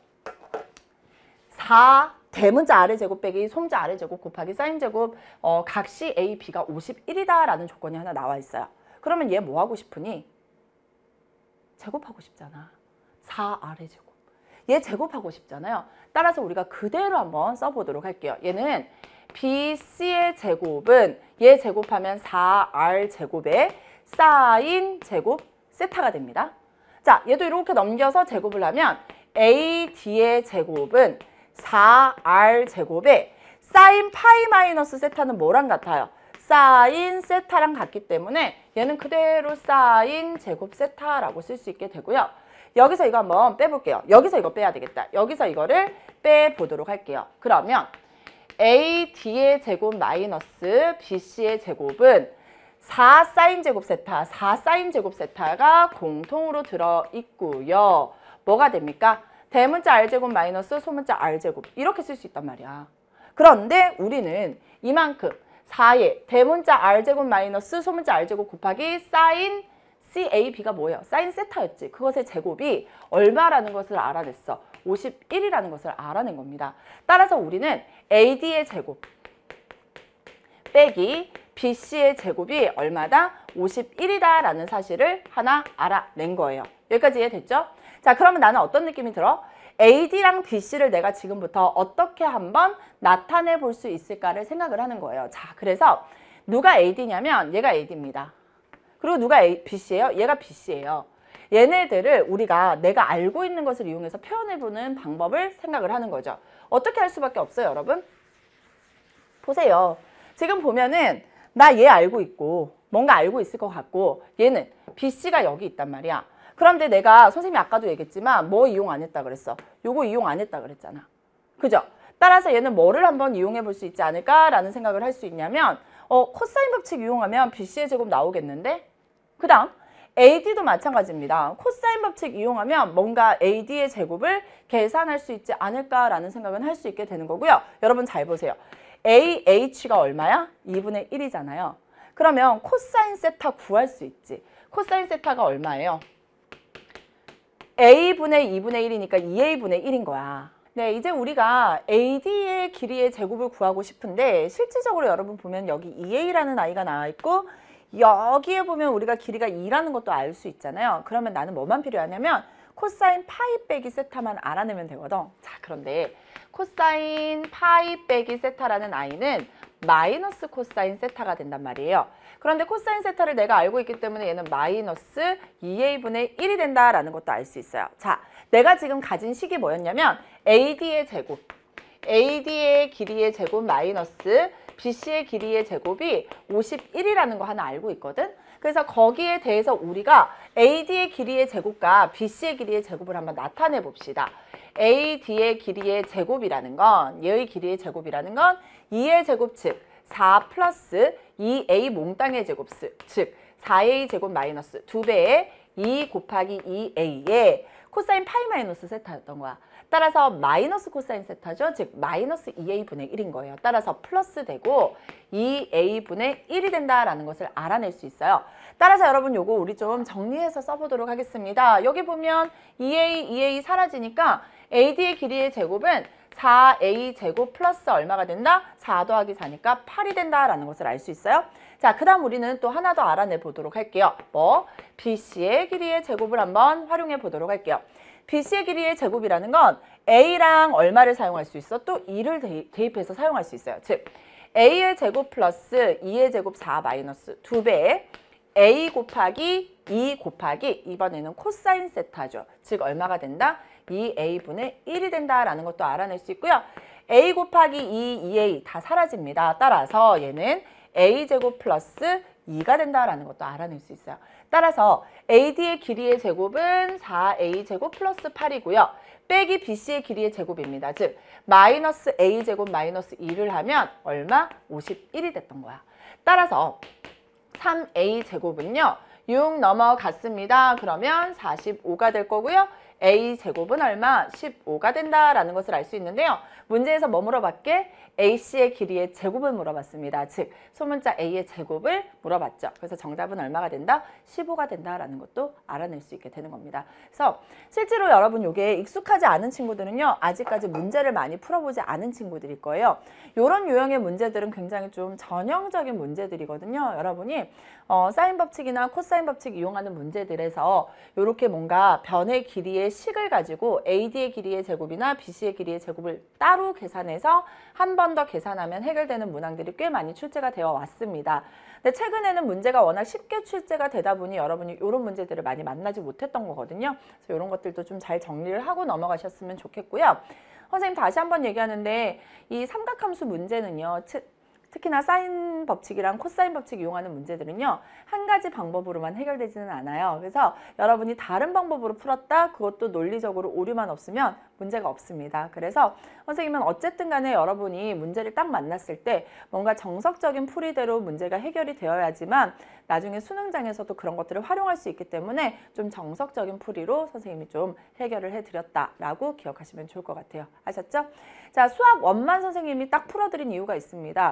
[SPEAKER 1] 4 대문자 R의 제곱 빼기 소문자 R의 제곱 곱하기 사인 제곱 각시 A, B가 51이다라는 조건이 하나 나와 있어요. 그러면 얘 뭐 하고 싶으니? 제곱하고 싶잖아. 4R의 제곱. 얘 제곱하고 싶잖아요. 따라서 우리가 그대로 한번 써보도록 할게요. 얘는 BC의 제곱은 얘 제곱하면 4R 제곱에 사인 제곱 세타가 됩니다. 자, 얘도 이렇게 넘겨서 제곱을 하면 AD의 제곱은 4R 제곱에 사인 파이 마이너스 세타는 뭐랑 같아요? 사인 세타랑 같기 때문에 얘는 그대로 사인 제곱 세타라고 쓸 수 있게 되고요. 여기서 이거 한번 빼볼게요. 여기서 이거 빼야 되겠다. 여기서 이거를 빼보도록 할게요. 그러면 AD의 제곱 마이너스 BC의 제곱은 4 사인 제곱 세타, 4 사인 제곱 세타가 공통으로 들어있고요. 뭐가 됩니까? 대문자 R제곱 마이너스 소문자 R제곱 이렇게 쓸 수 있단 말이야. 그런데 우리는 이만큼 4의 대문자 R제곱 마이너스 소문자 R제곱 곱하기 사인 CAB가 뭐예요? 사인 세타였지. 그것의 제곱이 얼마라는 것을 알아냈어. 51이라는 것을 알아낸 겁니다. 따라서 우리는 AD의 제곱 빼기 BC의 제곱이 얼마다? 51이다라는 사실을 하나 알아낸 거예요. 여기까지 이해됐죠? 자, 그러면 나는 어떤 느낌이 들어? AD랑 BC를 내가 지금부터 어떻게 한번 나타내 볼 수 있을까를 생각을 하는 거예요. 자, 그래서 누가 AD냐면 얘가 AD입니다. 그리고 누가 BC예요? 얘가 BC예요. 얘네들을 우리가 내가 알고 있는 것을 이용해서 표현해보는 방법을 생각을 하는 거죠. 어떻게 할 수밖에 없어요, 여러분? 보세요. 지금 보면은 나 얘 알고 있고 뭔가 알고 있을 것 같고 얘는 BC가 여기 있단 말이야. 그런데 내가 선생님이 아까도 얘기했지만 뭐 이용 안 했다 그랬어? 요거 이용 안 했다 그랬잖아. 그죠? 따라서 얘는 뭐를 한번 이용해 볼 수 있지 않을까라는 생각을 할 수 있냐면 코사인 법칙 이용하면 BC의 제곱 나오겠는데? 그 다음 AD도 마찬가지입니다. 코사인 법칙 이용하면 뭔가 AD의 제곱을 계산할 수 있지 않을까라는 생각은 할 수 있게 되는 거고요. 여러분 잘 보세요. AH가 얼마야? 2분의 1이잖아요. 그러면 코사인 세타 구할 수 있지. 코사인 세타가 얼마예요? A분의 2분의 1이니까 2A분의 1인 거야. 네, 이제 우리가 AD의 길이의 제곱을 구하고 싶은데 실질적으로 여러분 보면 여기 2A라는 아이가 나와 있고 여기에 보면 우리가 길이가 2라는 것도 알 수 있잖아요. 그러면 나는 뭐만 필요하냐면 코사인 파이 빼기 세타만 알아내면 되거든. 자, 그런데 코사인 파이 빼기 세타라는 아이는 마이너스 코사인 세타가 된단 말이에요. 그런데 코사인 세타를 내가 알고 있기 때문에 얘는 마이너스 2A분의 1이 된다라는 것도 알 수 있어요. 자, 내가 지금 가진 식이 뭐였냐면 AD의 제곱, AD의 길이의 제곱 마이너스 BC의 길이의 제곱이 51이라는 거 하나 알고 있거든. 그래서 거기에 대해서 우리가 AD의 길이의 제곱과 BC의 길이의 제곱을 한번 나타내 봅시다. AD의 길이의 제곱이라는 건, 얘의 길이의 제곱이라는 건 2의 제곱 즉 4 플러스 2A 몽땅의 제곱 즉 4A 제곱 마이너스 2배의 2 곱하기 2A의 코사인 파이 마이너스 세타였던 거야. 따라서 마이너스 코사인 세타죠. 즉 마이너스 2A분의 1인 거예요. 따라서 플러스 되고 2A분의 1이 된다라는 것을 알아낼 수 있어요. 따라서 여러분 요거 우리 좀 정리해서 써보도록 하겠습니다. 여기 보면 2A 사라지니까 AD의 길이의 제곱은 4A 제곱 플러스 얼마가 된다? 4 더하기 4니까 8이 된다라는 것을 알 수 있어요. 자, 그 다음 우리는 또 하나 더 알아내 보도록 할게요. 뭐? BC의 길이의 제곱을 한번 활용해 보도록 할게요. BC의 길이의 제곱이라는 건 A랑 얼마를 사용할 수 있어? 또 2를 대입해서 사용할 수 있어요. 즉, A의 제곱 플러스 2의 제곱 4 마이너스 2배의 A 곱하기 2 곱하기 이번에는 코사인 세타죠. 즉, 얼마가 된다? 2A분의 1이 된다라는 것도 알아낼 수 있고요. A 곱하기 2, 2A 다 사라집니다. 따라서 얘는 A제곱 플러스 2가 된다라는 것도 알아낼 수 있어요. 따라서 AD의 길이의 제곱은 4A제곱 플러스 8이고요. 빼기 BC의 길이의 제곱입니다. 즉 마이너스 A제곱 마이너스 2를 하면 얼마? 51이 됐던 거야. 따라서 3A제곱은요. 6 넘어갔습니다. 그러면 45가 될 거고요. A제곱은 얼마? 15가 된다라는 것을 알 수 있는데요. 문제에서 뭐 물어봤게? AC의 길이의 제곱을 물어봤습니다. 즉, 소문자 A의 제곱을 물어봤죠. 그래서 정답은 얼마가 된다? 15가 된다라는 것도 알아낼 수 있게 되는 겁니다. 그래서 실제로 여러분 이게 익숙하지 않은 친구들은요. 아직까지 문제를 많이 풀어보지 않은 친구들일 거예요. 이런 유형의 문제들은 굉장히 좀 전형적인 문제들이거든요. 여러분이 사인 법칙이나 코사인 법칙 이용하는 문제들에서 이렇게 뭔가 변의 길이의 식을 가지고 AD의 길이의 제곱이나 BC의 길이의 제곱을 따로 계산해서 한 번 더 계산하면 해결되는 문항들이 꽤 많이 출제가 되어 왔습니다. 근데 최근에는 문제가 워낙 쉽게 출제가 되다 보니 여러분이 이런 문제들을 많이 만나지 못했던 거거든요. 그래서 이런 것들도 좀 잘 정리를 하고 넘어가셨으면 좋겠고요. 선생님 다시 한번 얘기하는데 이 삼각함수 문제는요. 특히나 사인 법칙이랑 코사인 법칙 이용하는 문제들은요. 한 가지 방법으로만 해결되지는 않아요. 그래서 여러분이 다른 방법으로 풀었다 그것도 논리적으로 오류만 없으면 문제가 없습니다. 그래서 선생님은 어쨌든 간에 여러분이 문제를 딱 만났을 때 뭔가 정석적인 풀이대로 문제가 해결이 되어야지만 나중에 수능장에서도 그런 것들을 활용할 수 있기 때문에 좀 정석적인 풀이로 선생님이 좀 해결을 해드렸다라고 기억하시면 좋을 것 같아요. 아셨죠? 자, 수학 원만 선생님이 딱 풀어드린 이유가 있습니다.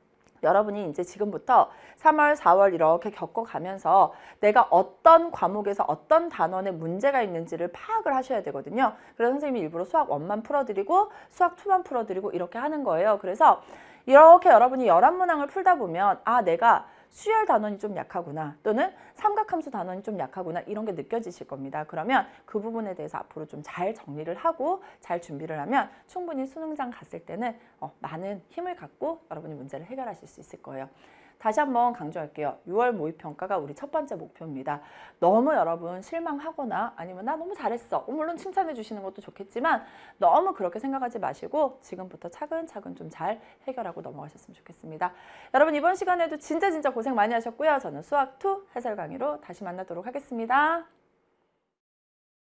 [SPEAKER 1] 여러분이 이제 지금부터 3월, 4월 이렇게 겪어가면서 내가 어떤 과목에서 어떤 단원에 문제가 있는지를 파악을 하셔야 되거든요. 그래서 선생님이 일부러 수학 1만 풀어드리고 수학 2만 풀어드리고 이렇게 하는 거예요. 그래서 이렇게 여러분이 11문항을 풀다 보면 아, 내가 수열 단원이 좀 약하구나 또는 삼각함수 단원이 좀 약하구나 이런 게 느껴지실 겁니다. 그러면 그 부분에 대해서 앞으로 좀 잘 정리를 하고 잘 준비를 하면 충분히 수능장 갔을 때는 많은 힘을 갖고 여러분이 문제를 해결하실 수 있을 거예요. 다시 한번 강조할게요. 6월 모의평가가 우리 첫 번째 목표입니다. 너무 여러분 실망하거나 아니면 나 너무 잘했어. 물론 칭찬해 주시는 것도 좋겠지만 너무 그렇게 생각하지 마시고 지금부터 차근차근 좀 잘 해결하고 넘어가셨으면 좋겠습니다. 여러분 이번 시간에도 진짜 고생 많이 하셨고요. 저는 수학2 해설 강의로 다시 만나도록 하겠습니다.